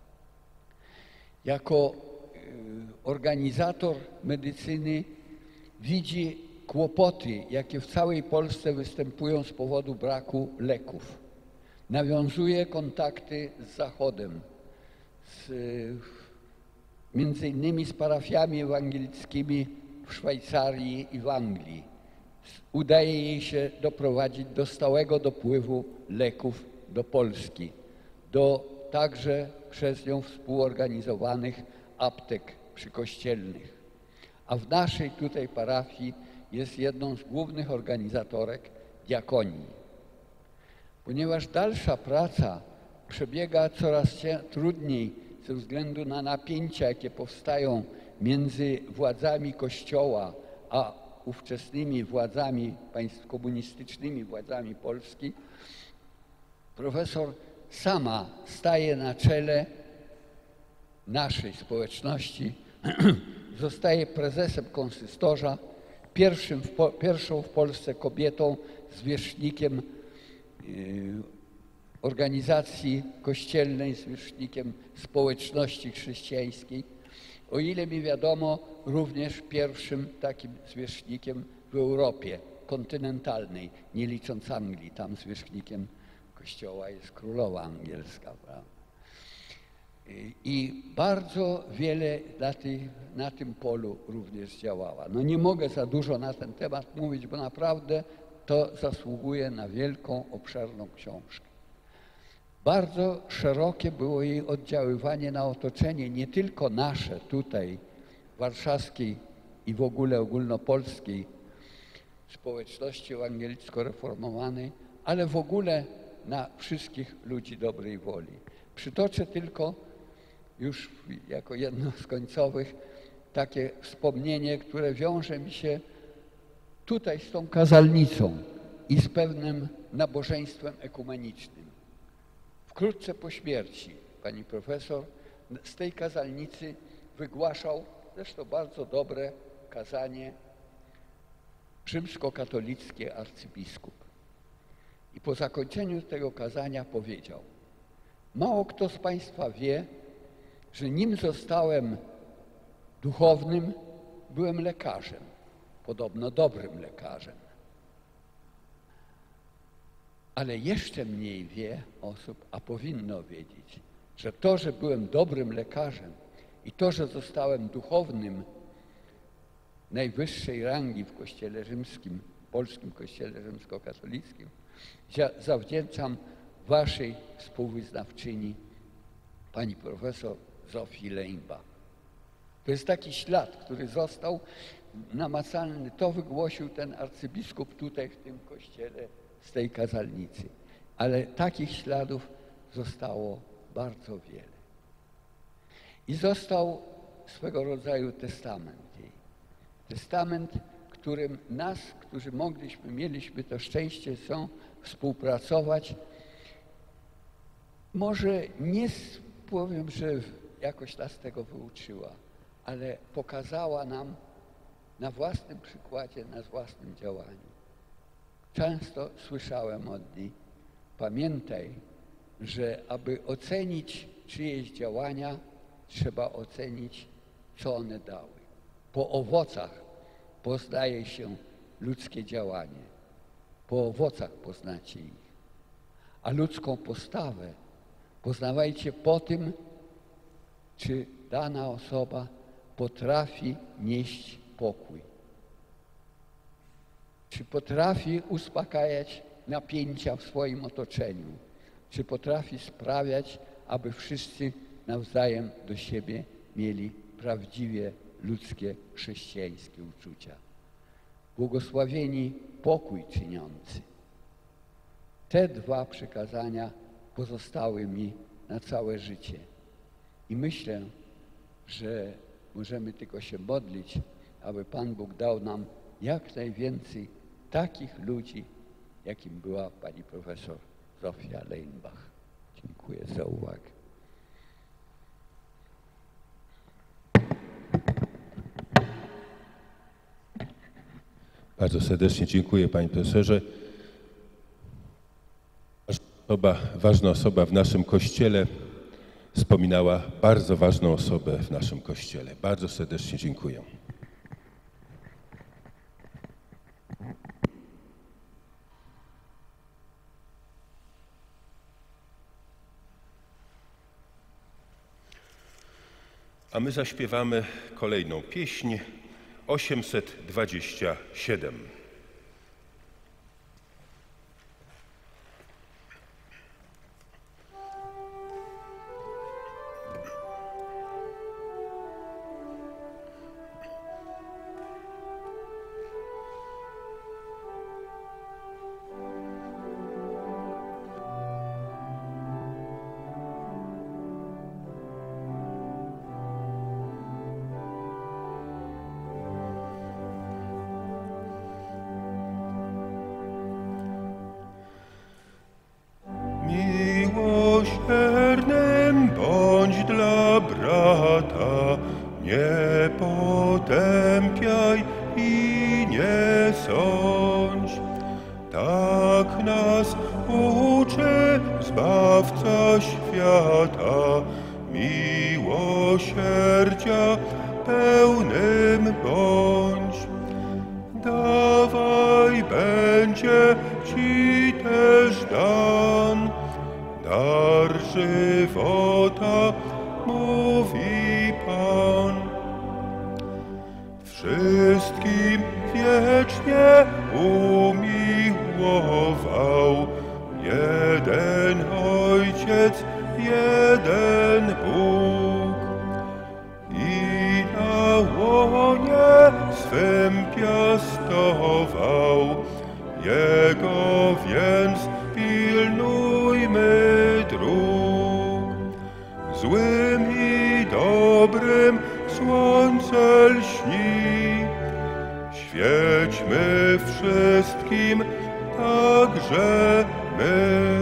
Jako organizator medycyny widzi kłopoty, jakie w całej Polsce występują z powodu braku leków. Nawiązuje kontakty z Zachodem, z, między innymi z parafiami ewangelickimi w Szwajcarii i w Anglii. Udaje jej się doprowadzić do stałego dopływu leków do Polski, do także przez nią współorganizowanych aptek przykościelnych. A w naszej tutaj parafii jest jedną z głównych organizatorek diakonii. Ponieważ dalsza praca przebiega coraz trudniej ze względu na napięcia, jakie powstają między władzami Kościoła a ówczesnymi władzami państw komunistycznymi, władzami Polski, profesor sama staje na czele naszej społeczności, zostaje prezesem konsystorza, pierwszym w po, pierwszą w Polsce kobietą, zwierzchnikiem yy, organizacji kościelnej, zwierzchnikiem społeczności chrześcijańskiej. O ile mi wiadomo, również pierwszym takim zwierzchnikiem w Europie kontynentalnej, nie licząc Anglii. Tam zwierzchnikiem Kościoła jest królowa angielska. Prawda? I bardzo wiele na, tej, na tym polu również działała. No nie mogę za dużo na ten temat mówić, bo naprawdę to zasługuje na wielką, obszerną książkę. Bardzo szerokie było jej oddziaływanie na otoczenie, nie tylko nasze tutaj, warszawskiej i w ogóle ogólnopolskiej społeczności ewangelicko-reformowanej, ale w ogóle na wszystkich ludzi dobrej woli. Przytoczę tylko już jako jedno z końcowych takie wspomnienie, które wiąże mi się tutaj z tą kazalnicą i z pewnym nabożeństwem ekumenicznym. Wkrótce po śmierci pani profesor z tej kazalnicy wygłaszał zresztą bardzo dobre kazanie rzymskokatolicki arcybiskup. I po zakończeniu tego kazania powiedział: mało kto z Państwa wie, że nim zostałem duchownym, byłem lekarzem, podobno dobrym lekarzem. Ale jeszcze mniej wie osób, a powinno wiedzieć, że to, że byłem dobrym lekarzem i to, że zostałem duchownym najwyższej rangi w Kościele Rzymskim, polskim Kościele Rzymskokatolickim, zawdzięczam waszej współwyznawczyni, pani profesor Zofii Leinbach. To jest taki ślad, który został namacalny. To wygłosił ten arcybiskup tutaj w tym kościele z tej kazalnicy. Ale takich śladów zostało bardzo wiele. I został swego rodzaju testament jej. Testament, którym nas, którzy mogliśmy, mieliśmy to szczęście są współpracować. Może nie powiem, że jakoś nas tego wyuczyła, ale pokazała nam na własnym przykładzie, na własnym działaniu. Często słyszałem od niej: pamiętaj, że aby ocenić czyjeś działania, trzeba ocenić, co one dały. Po owocach poznaje się ludzkie działanie. Po owocach poznacie ich. A ludzką postawę poznawajcie po tym, czy dana osoba potrafi nieść pokój. Czy potrafi uspokajać napięcia w swoim otoczeniu. Czy potrafi sprawiać, aby wszyscy nawzajem do siebie mieli prawdziwie ludzkie, chrześcijańskie uczucia. Błogosławieni pokój czyniący. Te dwa przykazania pozostały mi na całe życie. I myślę, że możemy tylko się modlić, aby Pan Bóg dał nam jak najwięcej takich ludzi, jakim była pani profesor Zofia Leinbach. Dziękuję za uwagę. Bardzo serdecznie dziękuję, panie profesorze. Osoba, ważna osoba w naszym kościele wspominała bardzo ważną osobę w naszym kościele. Bardzo serdecznie dziękuję. A my zaśpiewamy kolejną pieśń, osiemset dwadzieścia siedem. Miłosiernym bądź dla brata, nie potępiaj i nie sądź. Tak nas uczy Zbawca świata, miłosierdzia pełnym bądź. Dawaj, będzie ci też dan dar żywota, mówi Pan. Wszystkim wiecznie umiłował jeden Ojciec, jeden Bóg. I na łonie swym piastował, Jego więc pilnujmy dróg. Złym i dobrym słońce lśni, świećmy wszystkim, także my.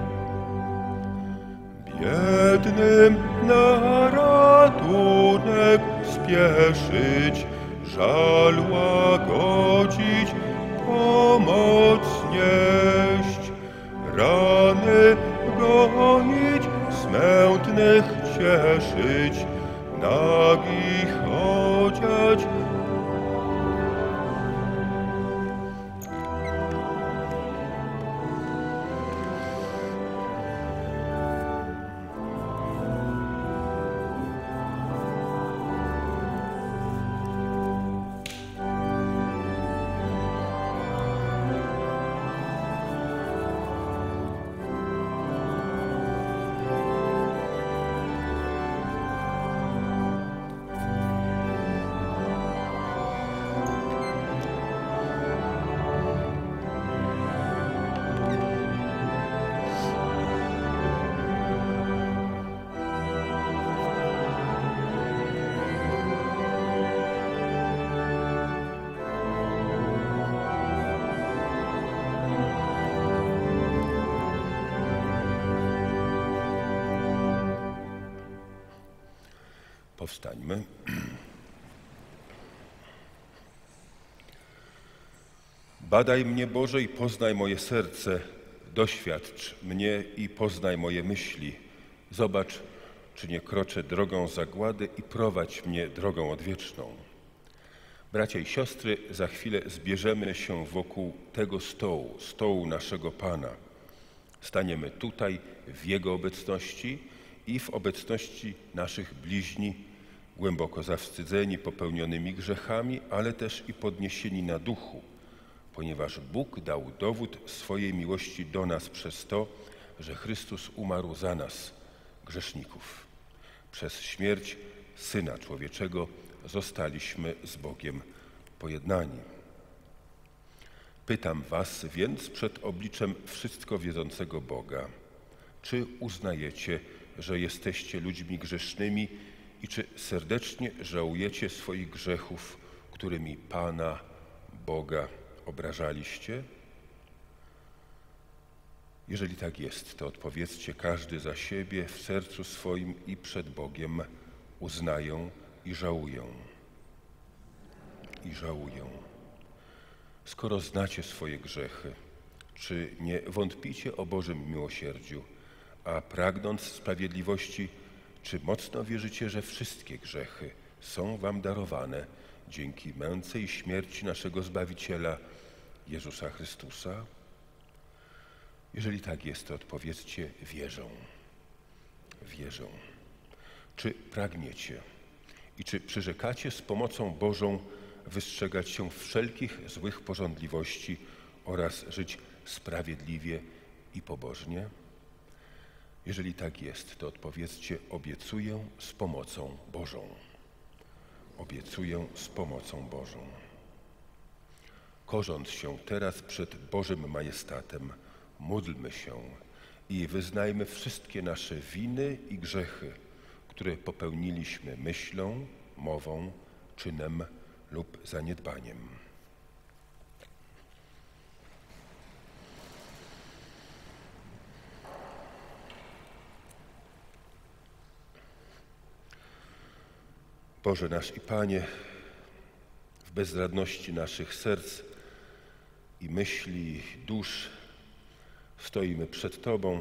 Biednym na ratunek spieszyć, żal łagodzić, pomoc nieść, rany goić, smętnych cieszyć, nagich odziać. Powstańmy. Badaj mnie, Boże, i poznaj moje serce. Doświadcz mnie i poznaj moje myśli. Zobacz, czy nie kroczę drogą zagłady i prowadź mnie drogą odwieczną. Bracia i siostry, za chwilę zbierzemy się wokół tego stołu, stołu naszego Pana. Staniemy tutaj w Jego obecności i w obecności naszych bliźni, głęboko zawstydzeni popełnionymi grzechami, ale też i podniesieni na duchu, ponieważ Bóg dał dowód swojej miłości do nas przez to, że Chrystus umarł za nas, grzeszników. Przez śmierć Syna Człowieczego zostaliśmy z Bogiem pojednani. Pytam was więc przed obliczem wszystko wiedzącego Boga, czy uznajecie, że jesteście ludźmi grzesznymi i czy serdecznie żałujecie swoich grzechów, którymi Pana Boga obrażaliście? Jeżeli tak jest, to odpowiedzcie każdy za siebie w sercu swoim i przed Bogiem: uznaję i żałuję. I żałuję. Skoro znacie swoje grzechy, czy nie wątpicie o Bożym miłosierdziu, a pragnąc sprawiedliwości, czy mocno wierzycie, że wszystkie grzechy są wam darowane dzięki męce i śmierci naszego Zbawiciela Jezusa Chrystusa? Jeżeli tak jest, to odpowiedzcie: wierzę. Wierzę. Czy pragniecie i czy przyrzekacie z pomocą Bożą wystrzegać się wszelkich złych pożądliwości oraz żyć sprawiedliwie i pobożnie? Jeżeli tak jest, to odpowiedzcie: obiecuję z pomocą Bożą. Obiecuję z pomocą Bożą. Korząc się teraz przed Bożym majestatem, módlmy się i wyznajmy wszystkie nasze winy i grzechy, które popełniliśmy myślą, mową, czynem lub zaniedbaniem. Boże nasz i Panie, w bezradności naszych serc i myśli, dusz stoimy przed Tobą,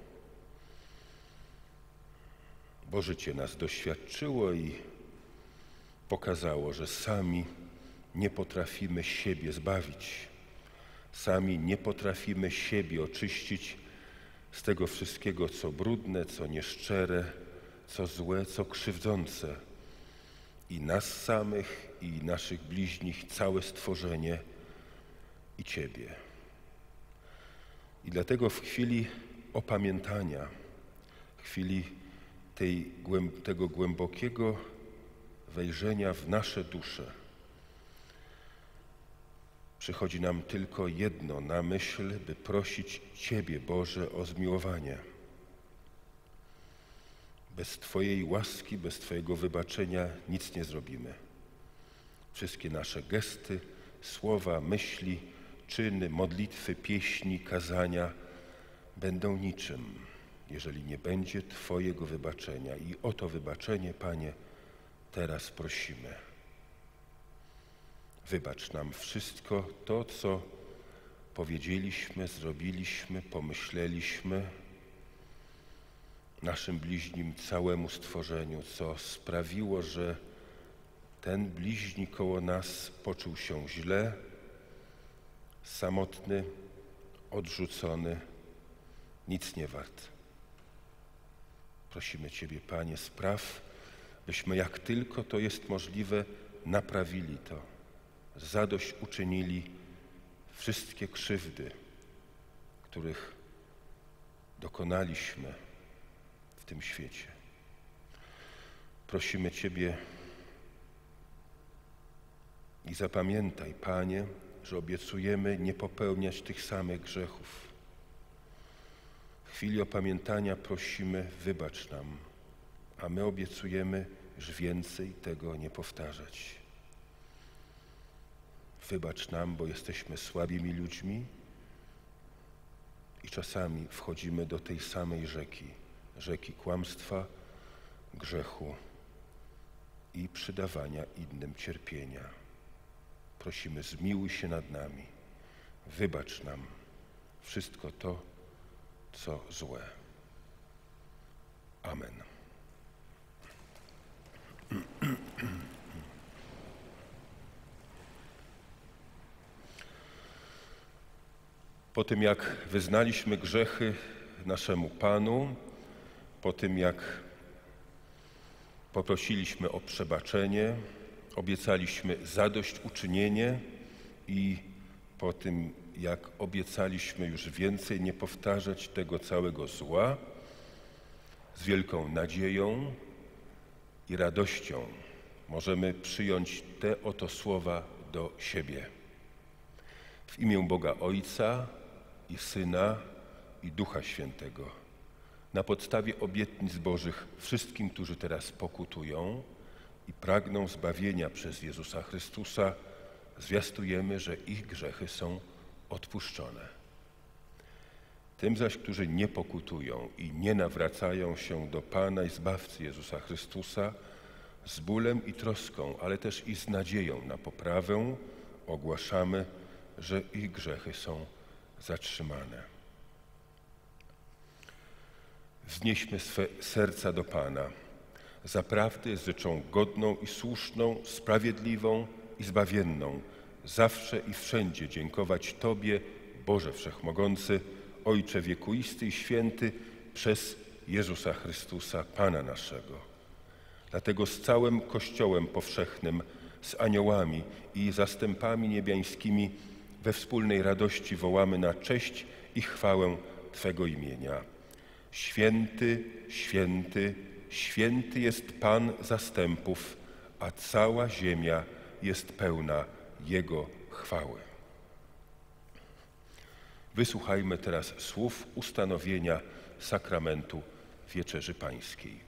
bo życie nas doświadczyło i pokazało, że sami nie potrafimy siebie zbawić. Sami nie potrafimy siebie oczyścić z tego wszystkiego, co brudne, co nieszczere, co złe, co krzywdzące. I nas samych, i naszych bliźnich, całe stworzenie, i Ciebie. I dlatego w chwili opamiętania, w chwili tej, tego głębokiego wejrzenia w nasze dusze, przychodzi nam tylko jedno na myśl, by prosić Ciebie, Boże, o zmiłowanie. Bez Twojej łaski, bez Twojego wybaczenia nic nie zrobimy. Wszystkie nasze gesty, słowa, myśli, czyny, modlitwy, pieśni, kazania będą niczym, jeżeli nie będzie Twojego wybaczenia. I o to wybaczenie, Panie, teraz prosimy. Wybacz nam wszystko to, co powiedzieliśmy, zrobiliśmy, pomyśleliśmy naszym bliźnim, całemu stworzeniu, co sprawiło, że ten bliźni koło nas poczuł się źle, samotny, odrzucony, nic nie wart. Prosimy Ciebie, Panie, spraw, byśmy jak tylko to jest możliwe, naprawili to, zadośćuczynili wszystkie krzywdy, których dokonaliśmy w tym świecie. Prosimy Ciebie i zapamiętaj, Panie, że obiecujemy nie popełniać tych samych grzechów. W chwili opamiętania prosimy: wybacz nam, a my obiecujemy już więcej tego nie powtarzać. Wybacz nam, bo jesteśmy słabymi ludźmi i czasami wchodzimy do tej samej rzeki, rzeki kłamstwa, grzechu i przydawania innym cierpienia. Prosimy, zmiłuj się nad nami, wybacz nam wszystko to, co złe. Amen. Po tym, jak wyznaliśmy grzechy naszemu Panu, po tym, jak poprosiliśmy o przebaczenie, obiecaliśmy zadośćuczynienie i po tym, jak obiecaliśmy już więcej nie powtarzać tego całego zła, z wielką nadzieją i radością możemy przyjąć te oto słowa do siebie. W imię Boga Ojca i Syna i Ducha Świętego, na podstawie obietnic Bożych wszystkim, którzy teraz pokutują i pragną zbawienia przez Jezusa Chrystusa, zwiastujemy, że ich grzechy są odpuszczone. Tym zaś, którzy nie pokutują i nie nawracają się do Pana i Zbawcy Jezusa Chrystusa, z bólem i troską, ale też i z nadzieją na poprawę ogłaszamy, że ich grzechy są zatrzymane. Wznieśmy swe serca do Pana. Zaprawdę jest rzeczą godną i słuszną, sprawiedliwą i zbawienną, zawsze i wszędzie dziękować Tobie, Boże Wszechmogący, Ojcze wiekuisty i święty, przez Jezusa Chrystusa, Pana naszego. Dlatego z całym Kościołem powszechnym, z aniołami i zastępami niebiańskimi we wspólnej radości wołamy na cześć i chwałę Twego imienia. Święty, święty, święty jest Pan zastępów, a cała ziemia jest pełna Jego chwały. Wysłuchajmy teraz słów ustanowienia sakramentu Wieczerzy Pańskiej.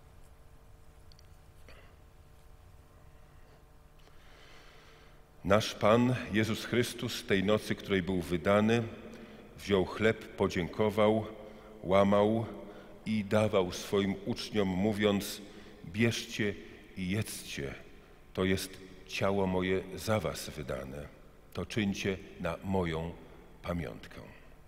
Nasz Pan Jezus Chrystus tej nocy, której był wydany, wziął chleb, podziękował, łamał i dawał swoim uczniom, mówiąc: bierzcie i jedzcie, to jest ciało moje za was wydane. To czyńcie na moją pamiątkę.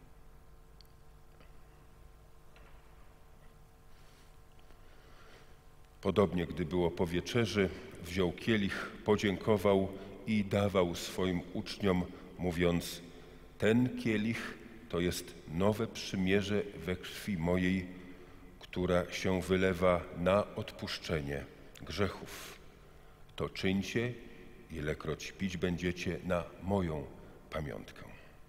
Podobnie, gdy było po wieczerzy, wziął kielich, podziękował i dawał swoim uczniom, mówiąc: ten kielich to jest nowe przymierze we krwi mojej, która się wylewa na odpuszczenie grzechów. To czyńcie, ilekroć pić będziecie, na moją pamiątkę.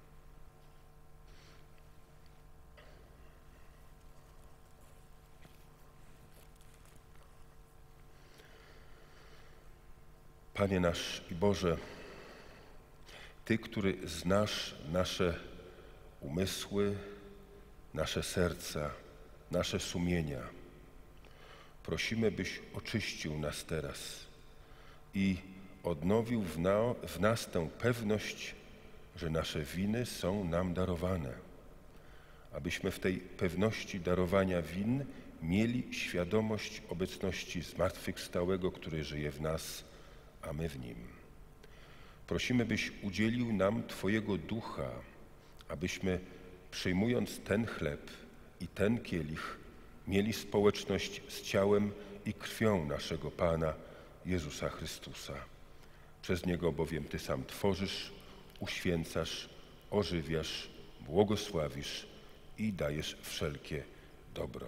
Panie nasz i Boże, Ty, który znasz nasze umysły, nasze serca, nasze sumienia, prosimy, byś oczyścił nas teraz i odnowił w, na, w nas tę pewność, że nasze winy są nam darowane, abyśmy w tej pewności darowania win mieli świadomość obecności zmartwychwstałego, który żyje w nas, a my w Nim. Prosimy, byś udzielił nam Twojego Ducha, abyśmy, przyjmując ten chleb i ten kielich, mieli społeczność z ciałem i krwią naszego Pana Jezusa Chrystusa. Przez Niego bowiem Ty sam tworzysz, uświęcasz, ożywiasz, błogosławisz i dajesz wszelkie dobro.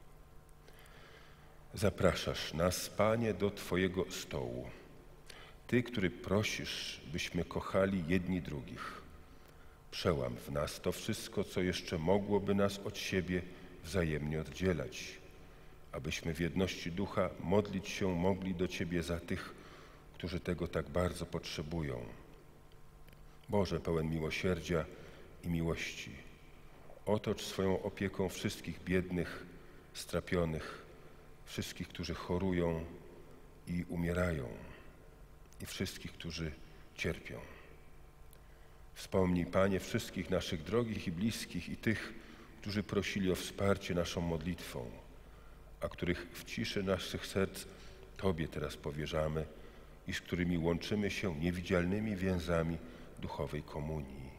Zapraszasz nas, Panie, do Twojego stołu. Ty, który prosisz, byśmy kochali jedni drugich. Przełam w nas to wszystko, co jeszcze mogłoby nas od siebie wzajemnie oddzielać, abyśmy w jedności ducha modlić się mogli do Ciebie za tych, którzy tego tak bardzo potrzebują. Boże, pełen miłosierdzia i miłości, otocz swoją opieką wszystkich biednych, strapionych, wszystkich, którzy chorują i umierają, i wszystkich, którzy cierpią. Wspomnij, Panie, wszystkich naszych drogich i bliskich i tych, którzy prosili o wsparcie naszą modlitwą, a których w ciszy naszych serc Tobie teraz powierzamy i z którymi łączymy się niewidzialnymi więzami duchowej komunii.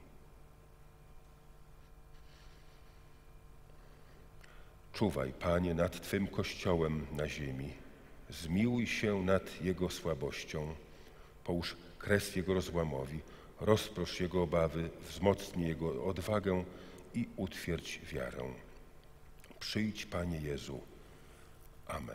Czuwaj, Panie, nad Twym Kościołem na ziemi. Zmiłuj się nad Jego słabością. Połóż kres Jego rozłamowi. Rozprosz Jego obawy, wzmocnij Jego odwagę i utwierdź wiarę. Przyjdź, Panie Jezu. Amen.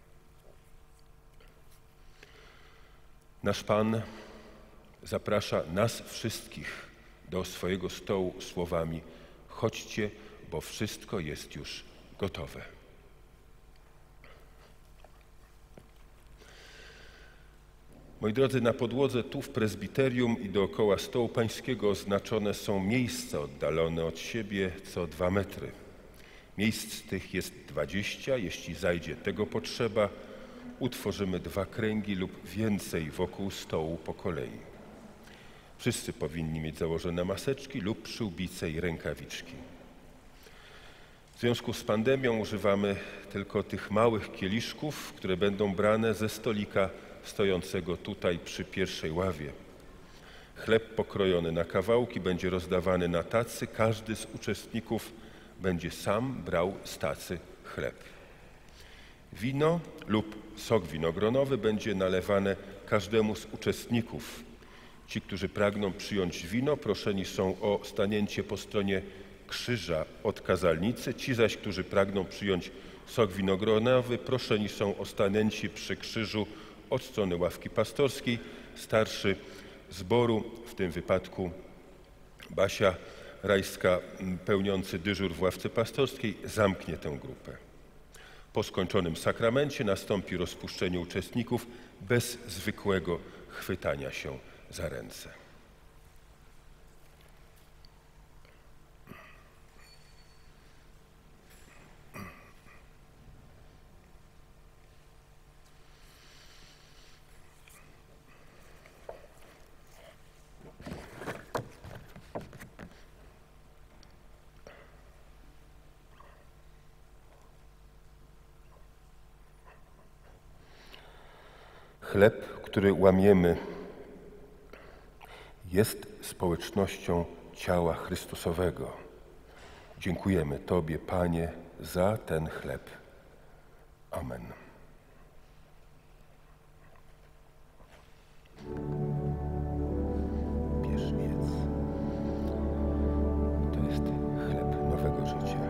Nasz Pan zaprasza nas wszystkich do swojego stołu słowami: chodźcie, bo wszystko jest już gotowe. Moi drodzy, na podłodze tu w prezbiterium i dookoła stołu pańskiego oznaczone są miejsca oddalone od siebie co dwa metry. Miejsc tych jest dwadzieścia. Jeśli zajdzie tego potrzeba, utworzymy dwa kręgi lub więcej wokół stołu po kolei. Wszyscy powinni mieć założone maseczki lub przyłbice i rękawiczki. W związku z pandemią używamy tylko tych małych kieliszków, które będą brane ze stolika stojącego tutaj przy pierwszej ławie. Chleb pokrojony na kawałki będzie rozdawany na tacy. Każdy z uczestników będzie sam brał z tacy chleb. Wino lub sok winogronowy będzie nalewane każdemu z uczestników. Ci, którzy pragną przyjąć wino, proszeni są o stanięcie po stronie krzyża od kazalnicy. Ci zaś, którzy pragną przyjąć sok winogronowy, proszeni są o stanięcie przy krzyżu od strony ławki pastorskiej. Starszy zboru, w tym wypadku Basia Rajska, pełniący dyżur w ławce pastorskiej, zamknie tę grupę. Po skończonym sakramencie nastąpi rozpuszczenie uczestników bez zwykłego chwytania się za ręce. Chleb, który łamiemy, jest społecznością ciała Chrystusowego. Dziękujemy Tobie, Panie, za ten chleb. Amen. Bierz, jedz. To jest chleb nowego życia.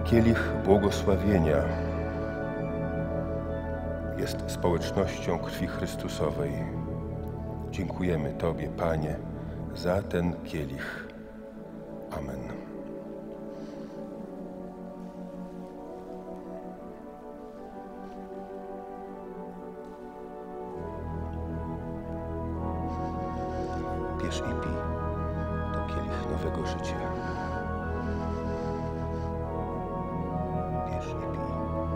Kielich błogosławienia jest społecznością krwi Chrystusowej. Dziękujemy Tobie, Panie, za ten kielich. Amen. Bierz i pij, to kielich nowego życia. Bierz i pij.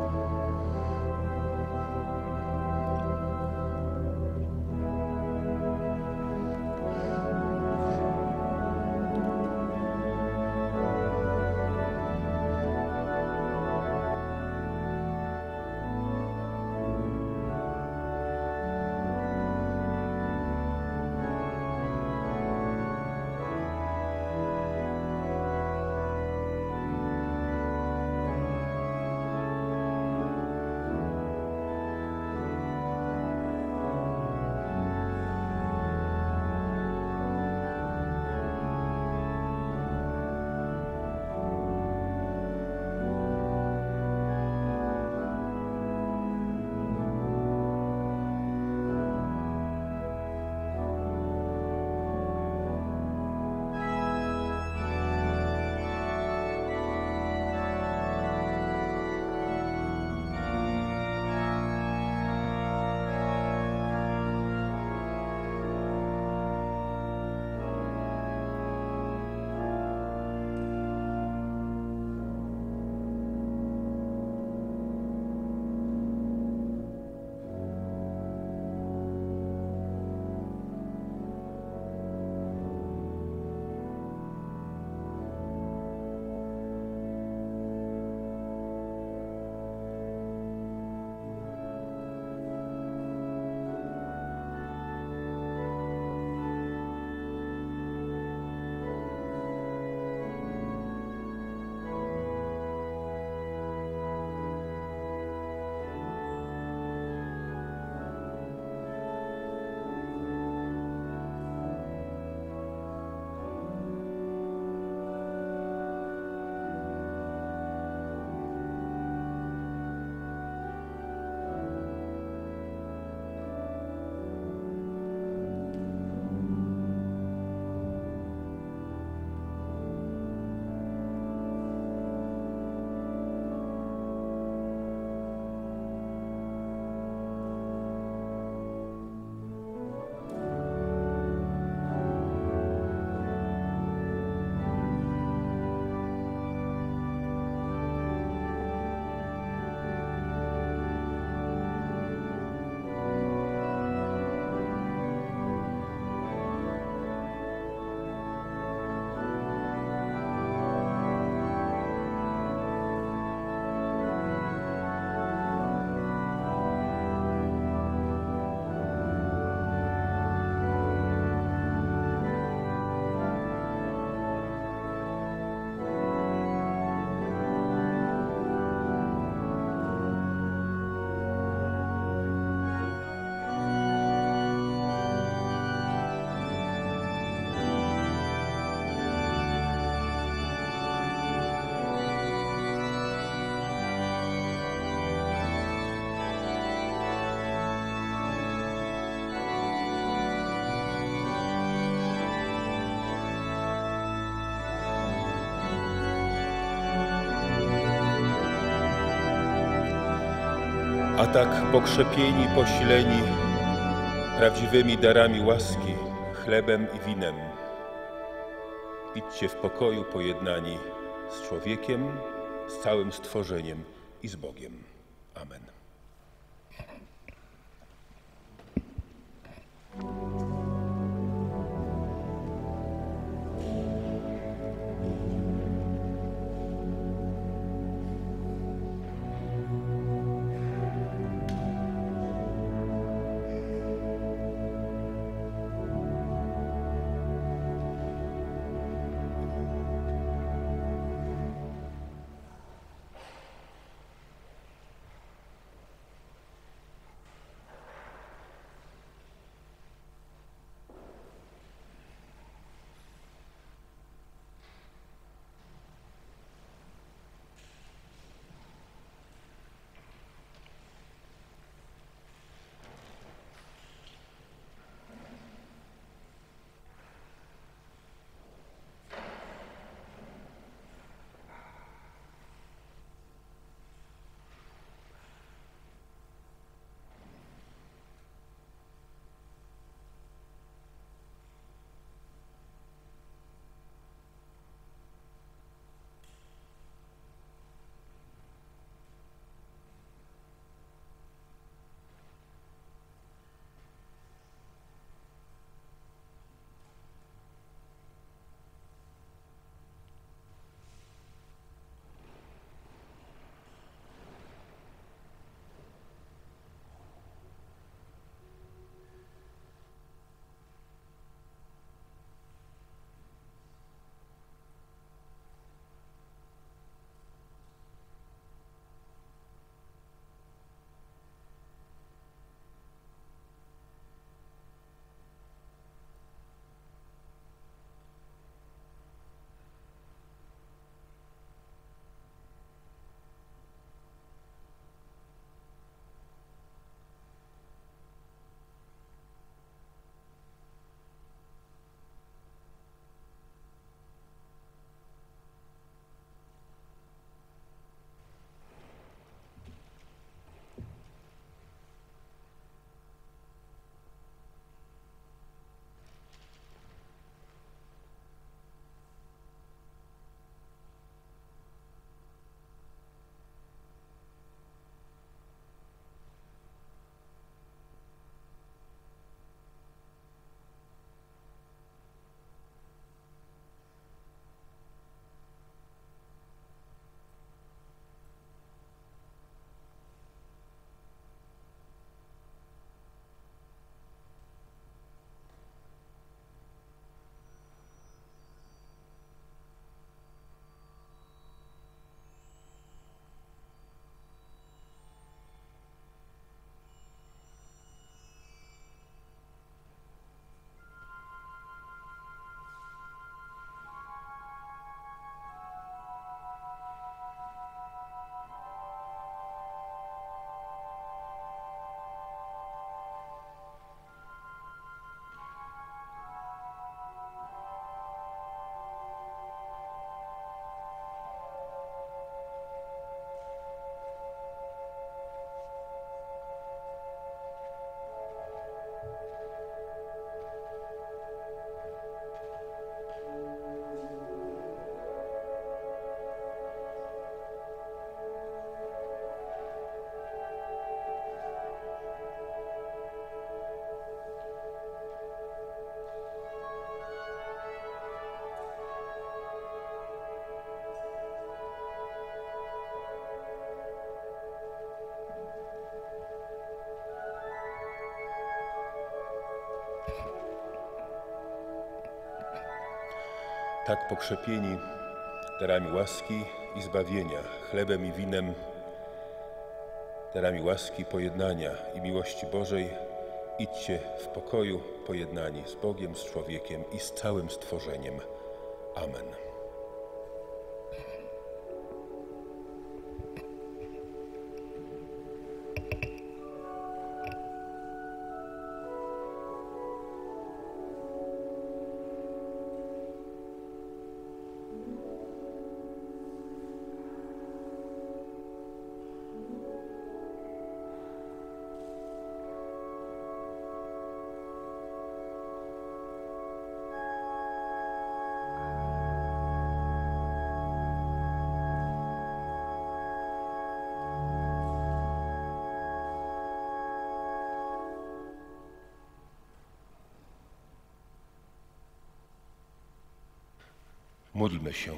A tak pokrzepieni, posileni prawdziwymi darami łaski, chlebem i winem, idźcie w pokoju pojednani z człowiekiem, z całym stworzeniem i z Bogiem. Amen. Tak pokrzepieni darami łaski i zbawienia, chlebem i winem, darami łaski, pojednania i miłości Bożej, idźcie w pokoju pojednani z Bogiem, z człowiekiem i z całym stworzeniem. Amen. Módlmy się.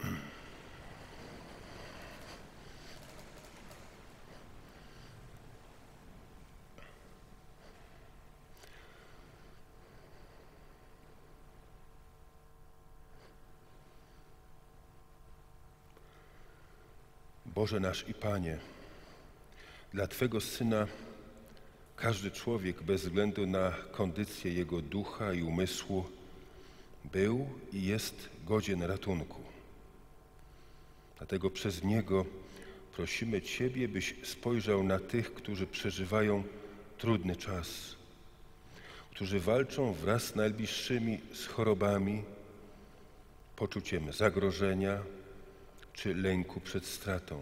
Boże nasz i Panie, dla Twego Syna każdy człowiek bez względu na kondycję jego ducha i umysłu był i jest godzien ratunku. Dlatego przez Niego prosimy Ciebie, byś spojrzał na tych, którzy przeżywają trudny czas, którzy walczą wraz z najbliższymi z chorobami, poczuciem zagrożenia czy lęku przed stratą.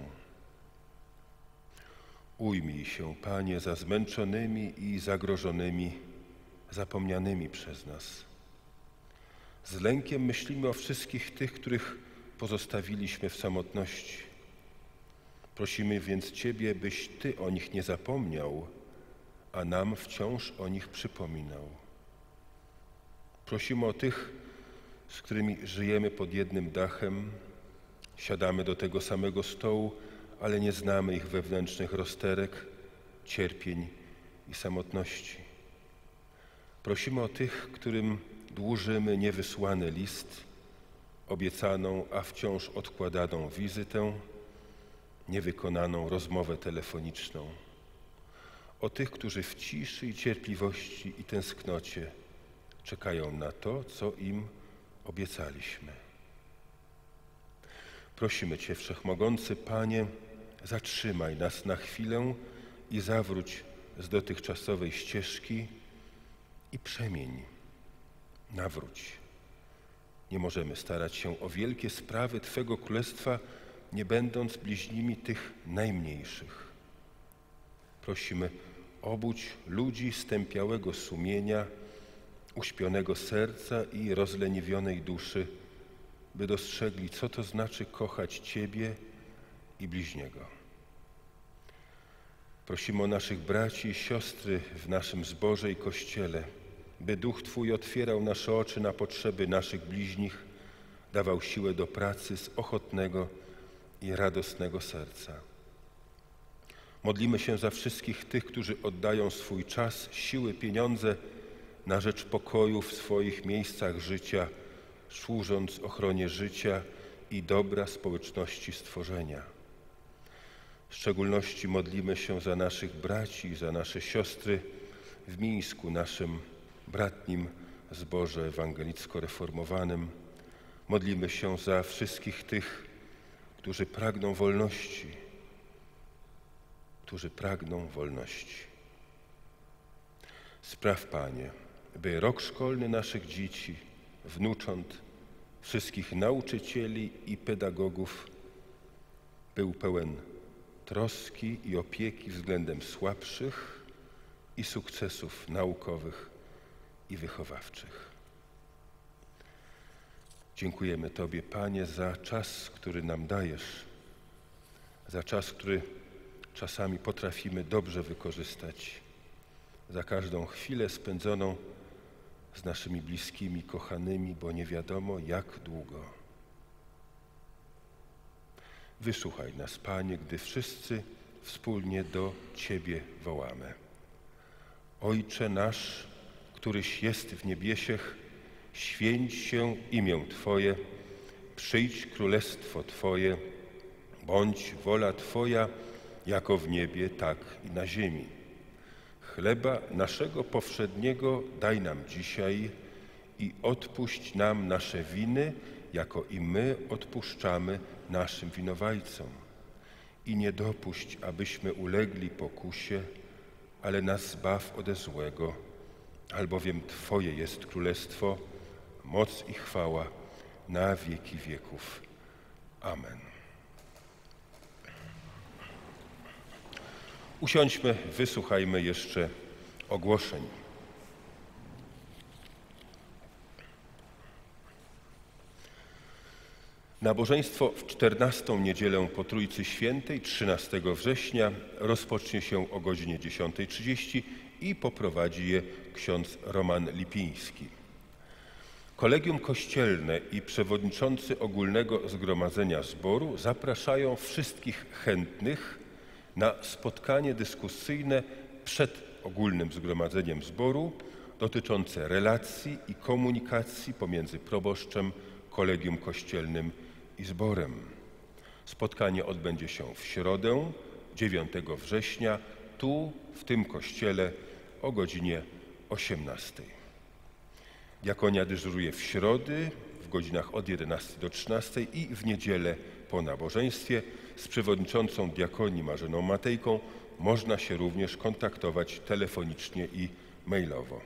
Ujmij się, Panie, za zmęczonymi i zagrożonymi, zapomnianymi przez nas. Z lękiem myślimy o wszystkich tych, których pozostawiliśmy w samotności. Prosimy więc Ciebie, byś Ty o nich nie zapomniał, a nam wciąż o nich przypominał. Prosimy o tych, z którymi żyjemy pod jednym dachem, siadamy do tego samego stołu, ale nie znamy ich wewnętrznych rozterek, cierpień i samotności. Prosimy o tych, którym dłużymy niewysłany list, obiecaną, a wciąż odkładaną wizytę, niewykonaną rozmowę telefoniczną. O tych, którzy w ciszy i cierpliwości i tęsknocie czekają na to, co im obiecaliśmy. Prosimy Cię, Wszechmogący Panie, zatrzymaj nas na chwilę i zawróć z dotychczasowej ścieżki i przemień. Nawróć. Nie możemy starać się o wielkie sprawy Twego Królestwa, nie będąc bliźnimi tych najmniejszych. Prosimy, obudź ludzi stępiałego sumienia, uśpionego serca i rozleniwionej duszy, by dostrzegli, co to znaczy kochać Ciebie i bliźniego. Prosimy o naszych braci i siostry w naszym zborze i Kościele, by Duch Twój otwierał nasze oczy na potrzeby naszych bliźnich, dawał siłę do pracy z ochotnego i radosnego serca. Modlimy się za wszystkich tych, którzy oddają swój czas, siły, pieniądze na rzecz pokoju w swoich miejscach życia, służąc ochronie życia i dobra społeczności stworzenia. W szczególności modlimy się za naszych braci i za nasze siostry w Mińsku, naszym bratnim zborze ewangelicko-reformowanym. Modlimy się za wszystkich tych, którzy pragną wolności, którzy pragną wolności. Spraw, Panie, by rok szkolny naszych dzieci, wnucząt, wszystkich nauczycieli i pedagogów był pełen troski i opieki względem słabszych i sukcesów naukowych i wychowawczych. Dziękujemy Tobie, Panie, za czas, który nam dajesz, za czas, który czasami potrafimy dobrze wykorzystać, za każdą chwilę spędzoną z naszymi bliskimi, kochanymi, bo nie wiadomo jak długo. Wysłuchaj nas, Panie, gdy wszyscy wspólnie do Ciebie wołamy. Ojcze nasz, któryś jest w niebiesiech, święć się imię Twoje, Przyjdź królestwo Twoje, bądź wola Twoja, jako w niebie, tak i na ziemi. Chleba naszego powszedniego daj nam dzisiaj i odpuść nam nasze winy, jako i my odpuszczamy naszym winowajcom. I nie dopuść, abyśmy ulegli pokusie, ale nas zbaw ode złego, albowiem Twoje jest królestwo, moc i chwała na wieki wieków. Amen. Usiądźmy, wysłuchajmy jeszcze ogłoszeń. Nabożeństwo w czternastą niedzielę po Trójcy Świętej, trzynastego września, rozpocznie się o godzinie dziesiątej trzydzieści i poprowadzi je ksiądz Roman Lipiński. Kolegium Kościelne i przewodniczący Ogólnego Zgromadzenia Zboru zapraszają wszystkich chętnych na spotkanie dyskusyjne przed Ogólnym Zgromadzeniem Zboru dotyczące relacji i komunikacji pomiędzy proboszczem, Kolegium Kościelnym i Zborem. Spotkanie odbędzie się w środę, dziewiątego września, tu, w tym kościele, o godzinie osiemnastej. Diakonia dyżuruje w środy w godzinach od jedenastej do trzynastej i w niedzielę po nabożeństwie. Z przewodniczącą diakonii Marzeną Matejką można się również kontaktować telefonicznie i mailowo.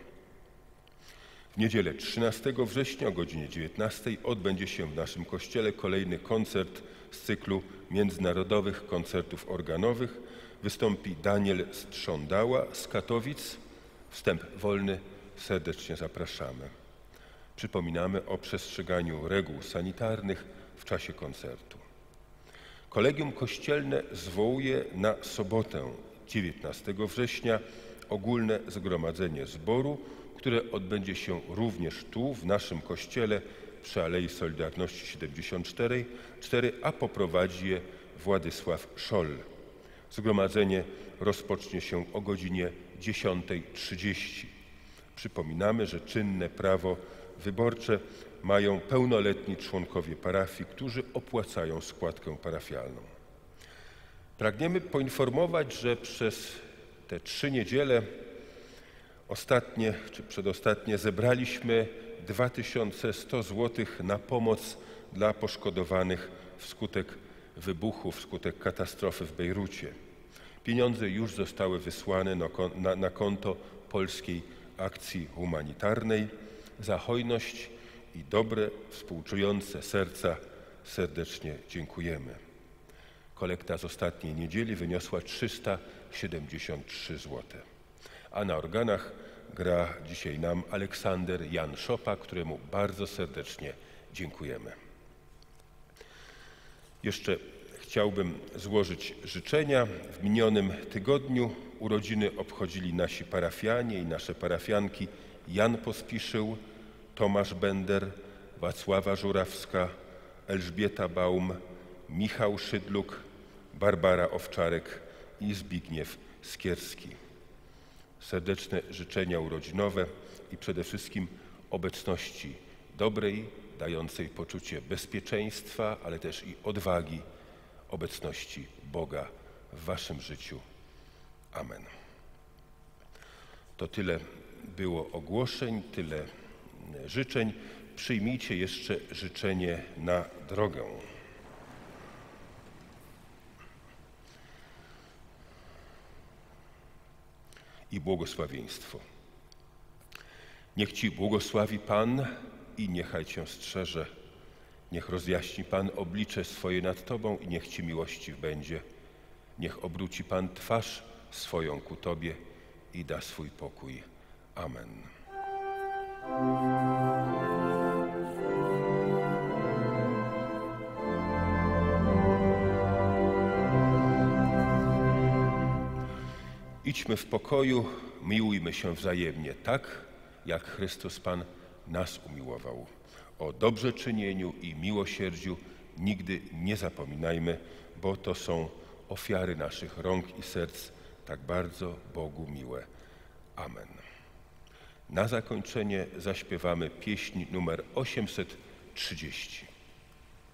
W niedzielę trzynastego września o godzinie dziewiętnastej odbędzie się w naszym kościele kolejny koncert z cyklu międzynarodowych koncertów organowych. Wystąpi Daniel Strządała z Katowic. Wstęp wolny, serdecznie zapraszamy. Przypominamy o przestrzeganiu reguł sanitarnych w czasie koncertu. Kolegium Kościelne zwołuje na sobotę, dziewiętnastego września, ogólne zgromadzenie zboru, które odbędzie się również tu, w naszym kościele przy Alei Solidarności siedemdziesiąt cztery, a poprowadzi je Władysław Szoll. Zgromadzenie rozpocznie się o godzinie dziesiątej trzydzieści. Przypominamy, że czynne prawo wyborcze mają pełnoletni członkowie parafii, którzy opłacają składkę parafialną. Pragniemy poinformować, że przez te trzy niedziele ostatnie czy przedostatnie zebraliśmy dwa tysiące sto złotych na pomoc dla poszkodowanych wskutek wybuchu, wskutek katastrofy w Bejrucie. Pieniądze już zostały wysłane na, na, na konto Polskiej Akcji Humanitarnej. Za hojność i dobre, współczujące serca serdecznie dziękujemy. Kolekta z ostatniej niedzieli wyniosła trzysta siedemdziesiąt trzy złote. A na organach gra dzisiaj nam Aleksander Jan Szopa, któremu bardzo serdecznie dziękujemy. Jeszcze chciałbym złożyć życzenia. W minionym tygodniu urodziny obchodzili nasi parafianie i nasze parafianki Jan Pospiszył, Tomasz Bender, Wacława Żurawska, Elżbieta Baum, Michał Szydluk, Barbara Owczarek i Zbigniew Skierski. Serdeczne życzenia urodzinowe i przede wszystkim obecności dobrej, dającej poczucie bezpieczeństwa, ale też i odwagi, obecności Boga w waszym życiu. Amen. To tyle było ogłoszeń, tyle życzeń. Przyjmijcie jeszcze życzenie na drogę. I błogosławieństwo. Niech Ci błogosławi Pan i niechaj Cię strzeże. Niech rozjaśni Pan oblicze swoje nad Tobą i niech Ci miłościw będzie. Niech obróci Pan twarz swoją ku Tobie i da swój pokój. Amen. Idźmy w pokoju, miłujmy się wzajemnie, tak jak Chrystus Pan nas umiłował. O dobrze czynieniu i miłosierdziu nigdy nie zapominajmy, bo to są ofiary naszych rąk i serc tak bardzo Bogu miłe. Amen. Na zakończenie zaśpiewamy pieśń numer osiemset trzydzieści.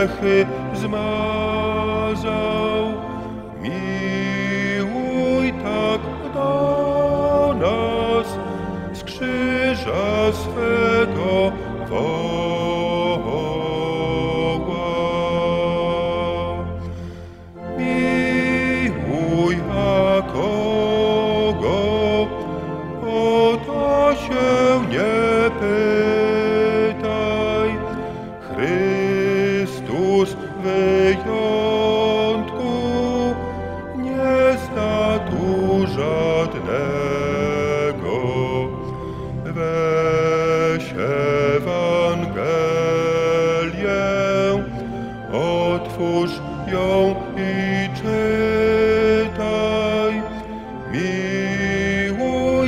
grzechy zmazał. Miłuj tak do nas z krzyża swego woła. Miłuj, a kogo o to się nie pytaj. Chrystus wyjątku nie zna tu żadnego. Weź Ewangelię, otwórz ją i czytaj. Miłuj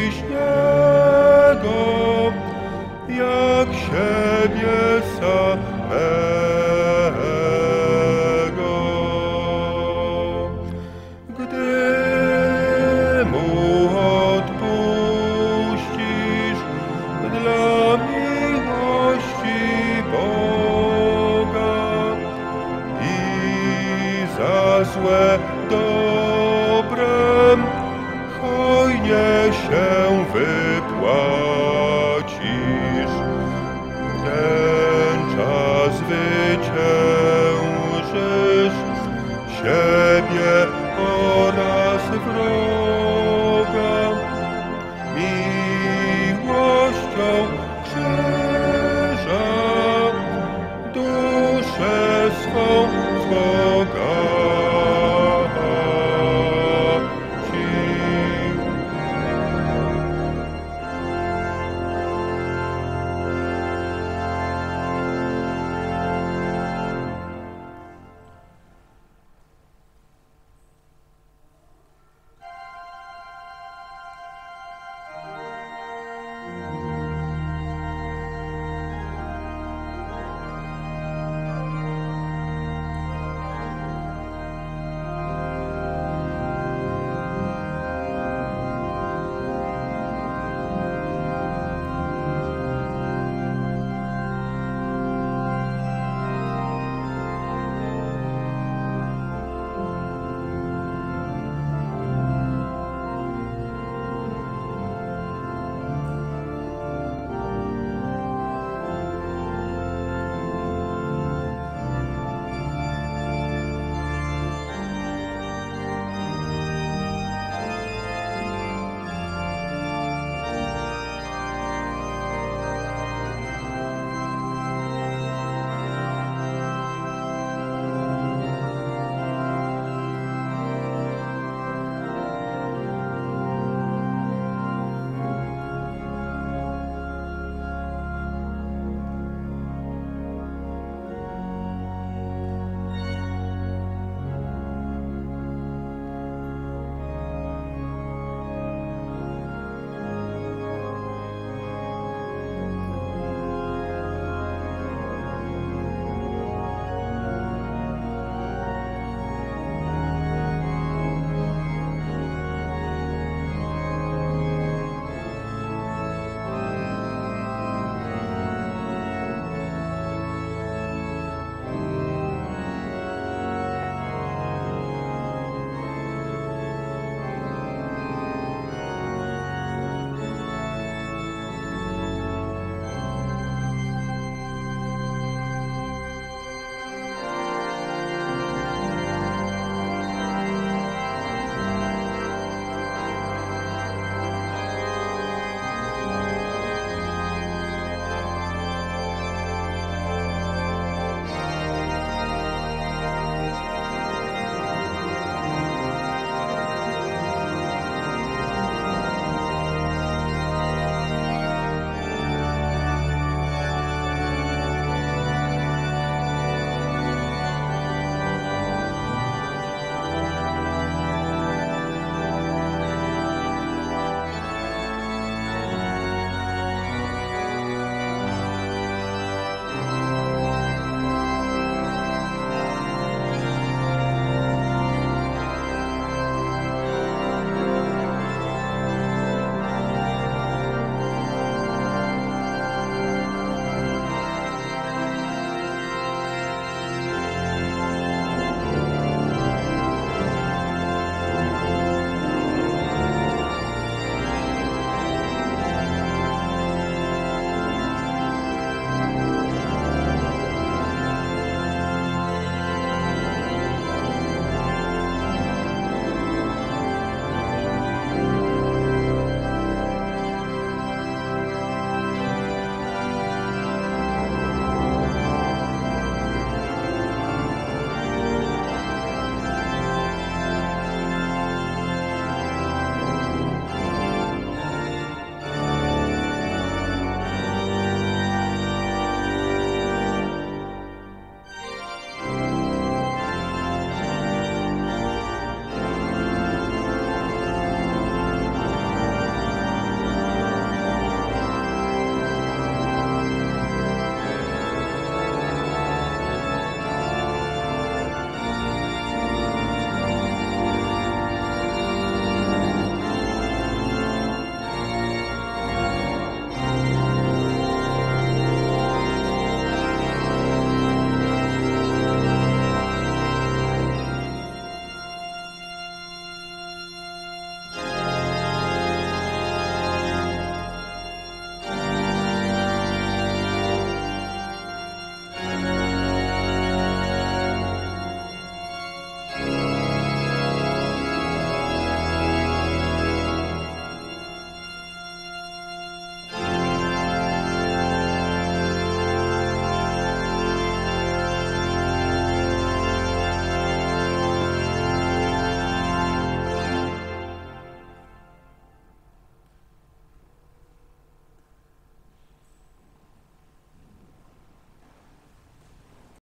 bliźniego jak siebie sam.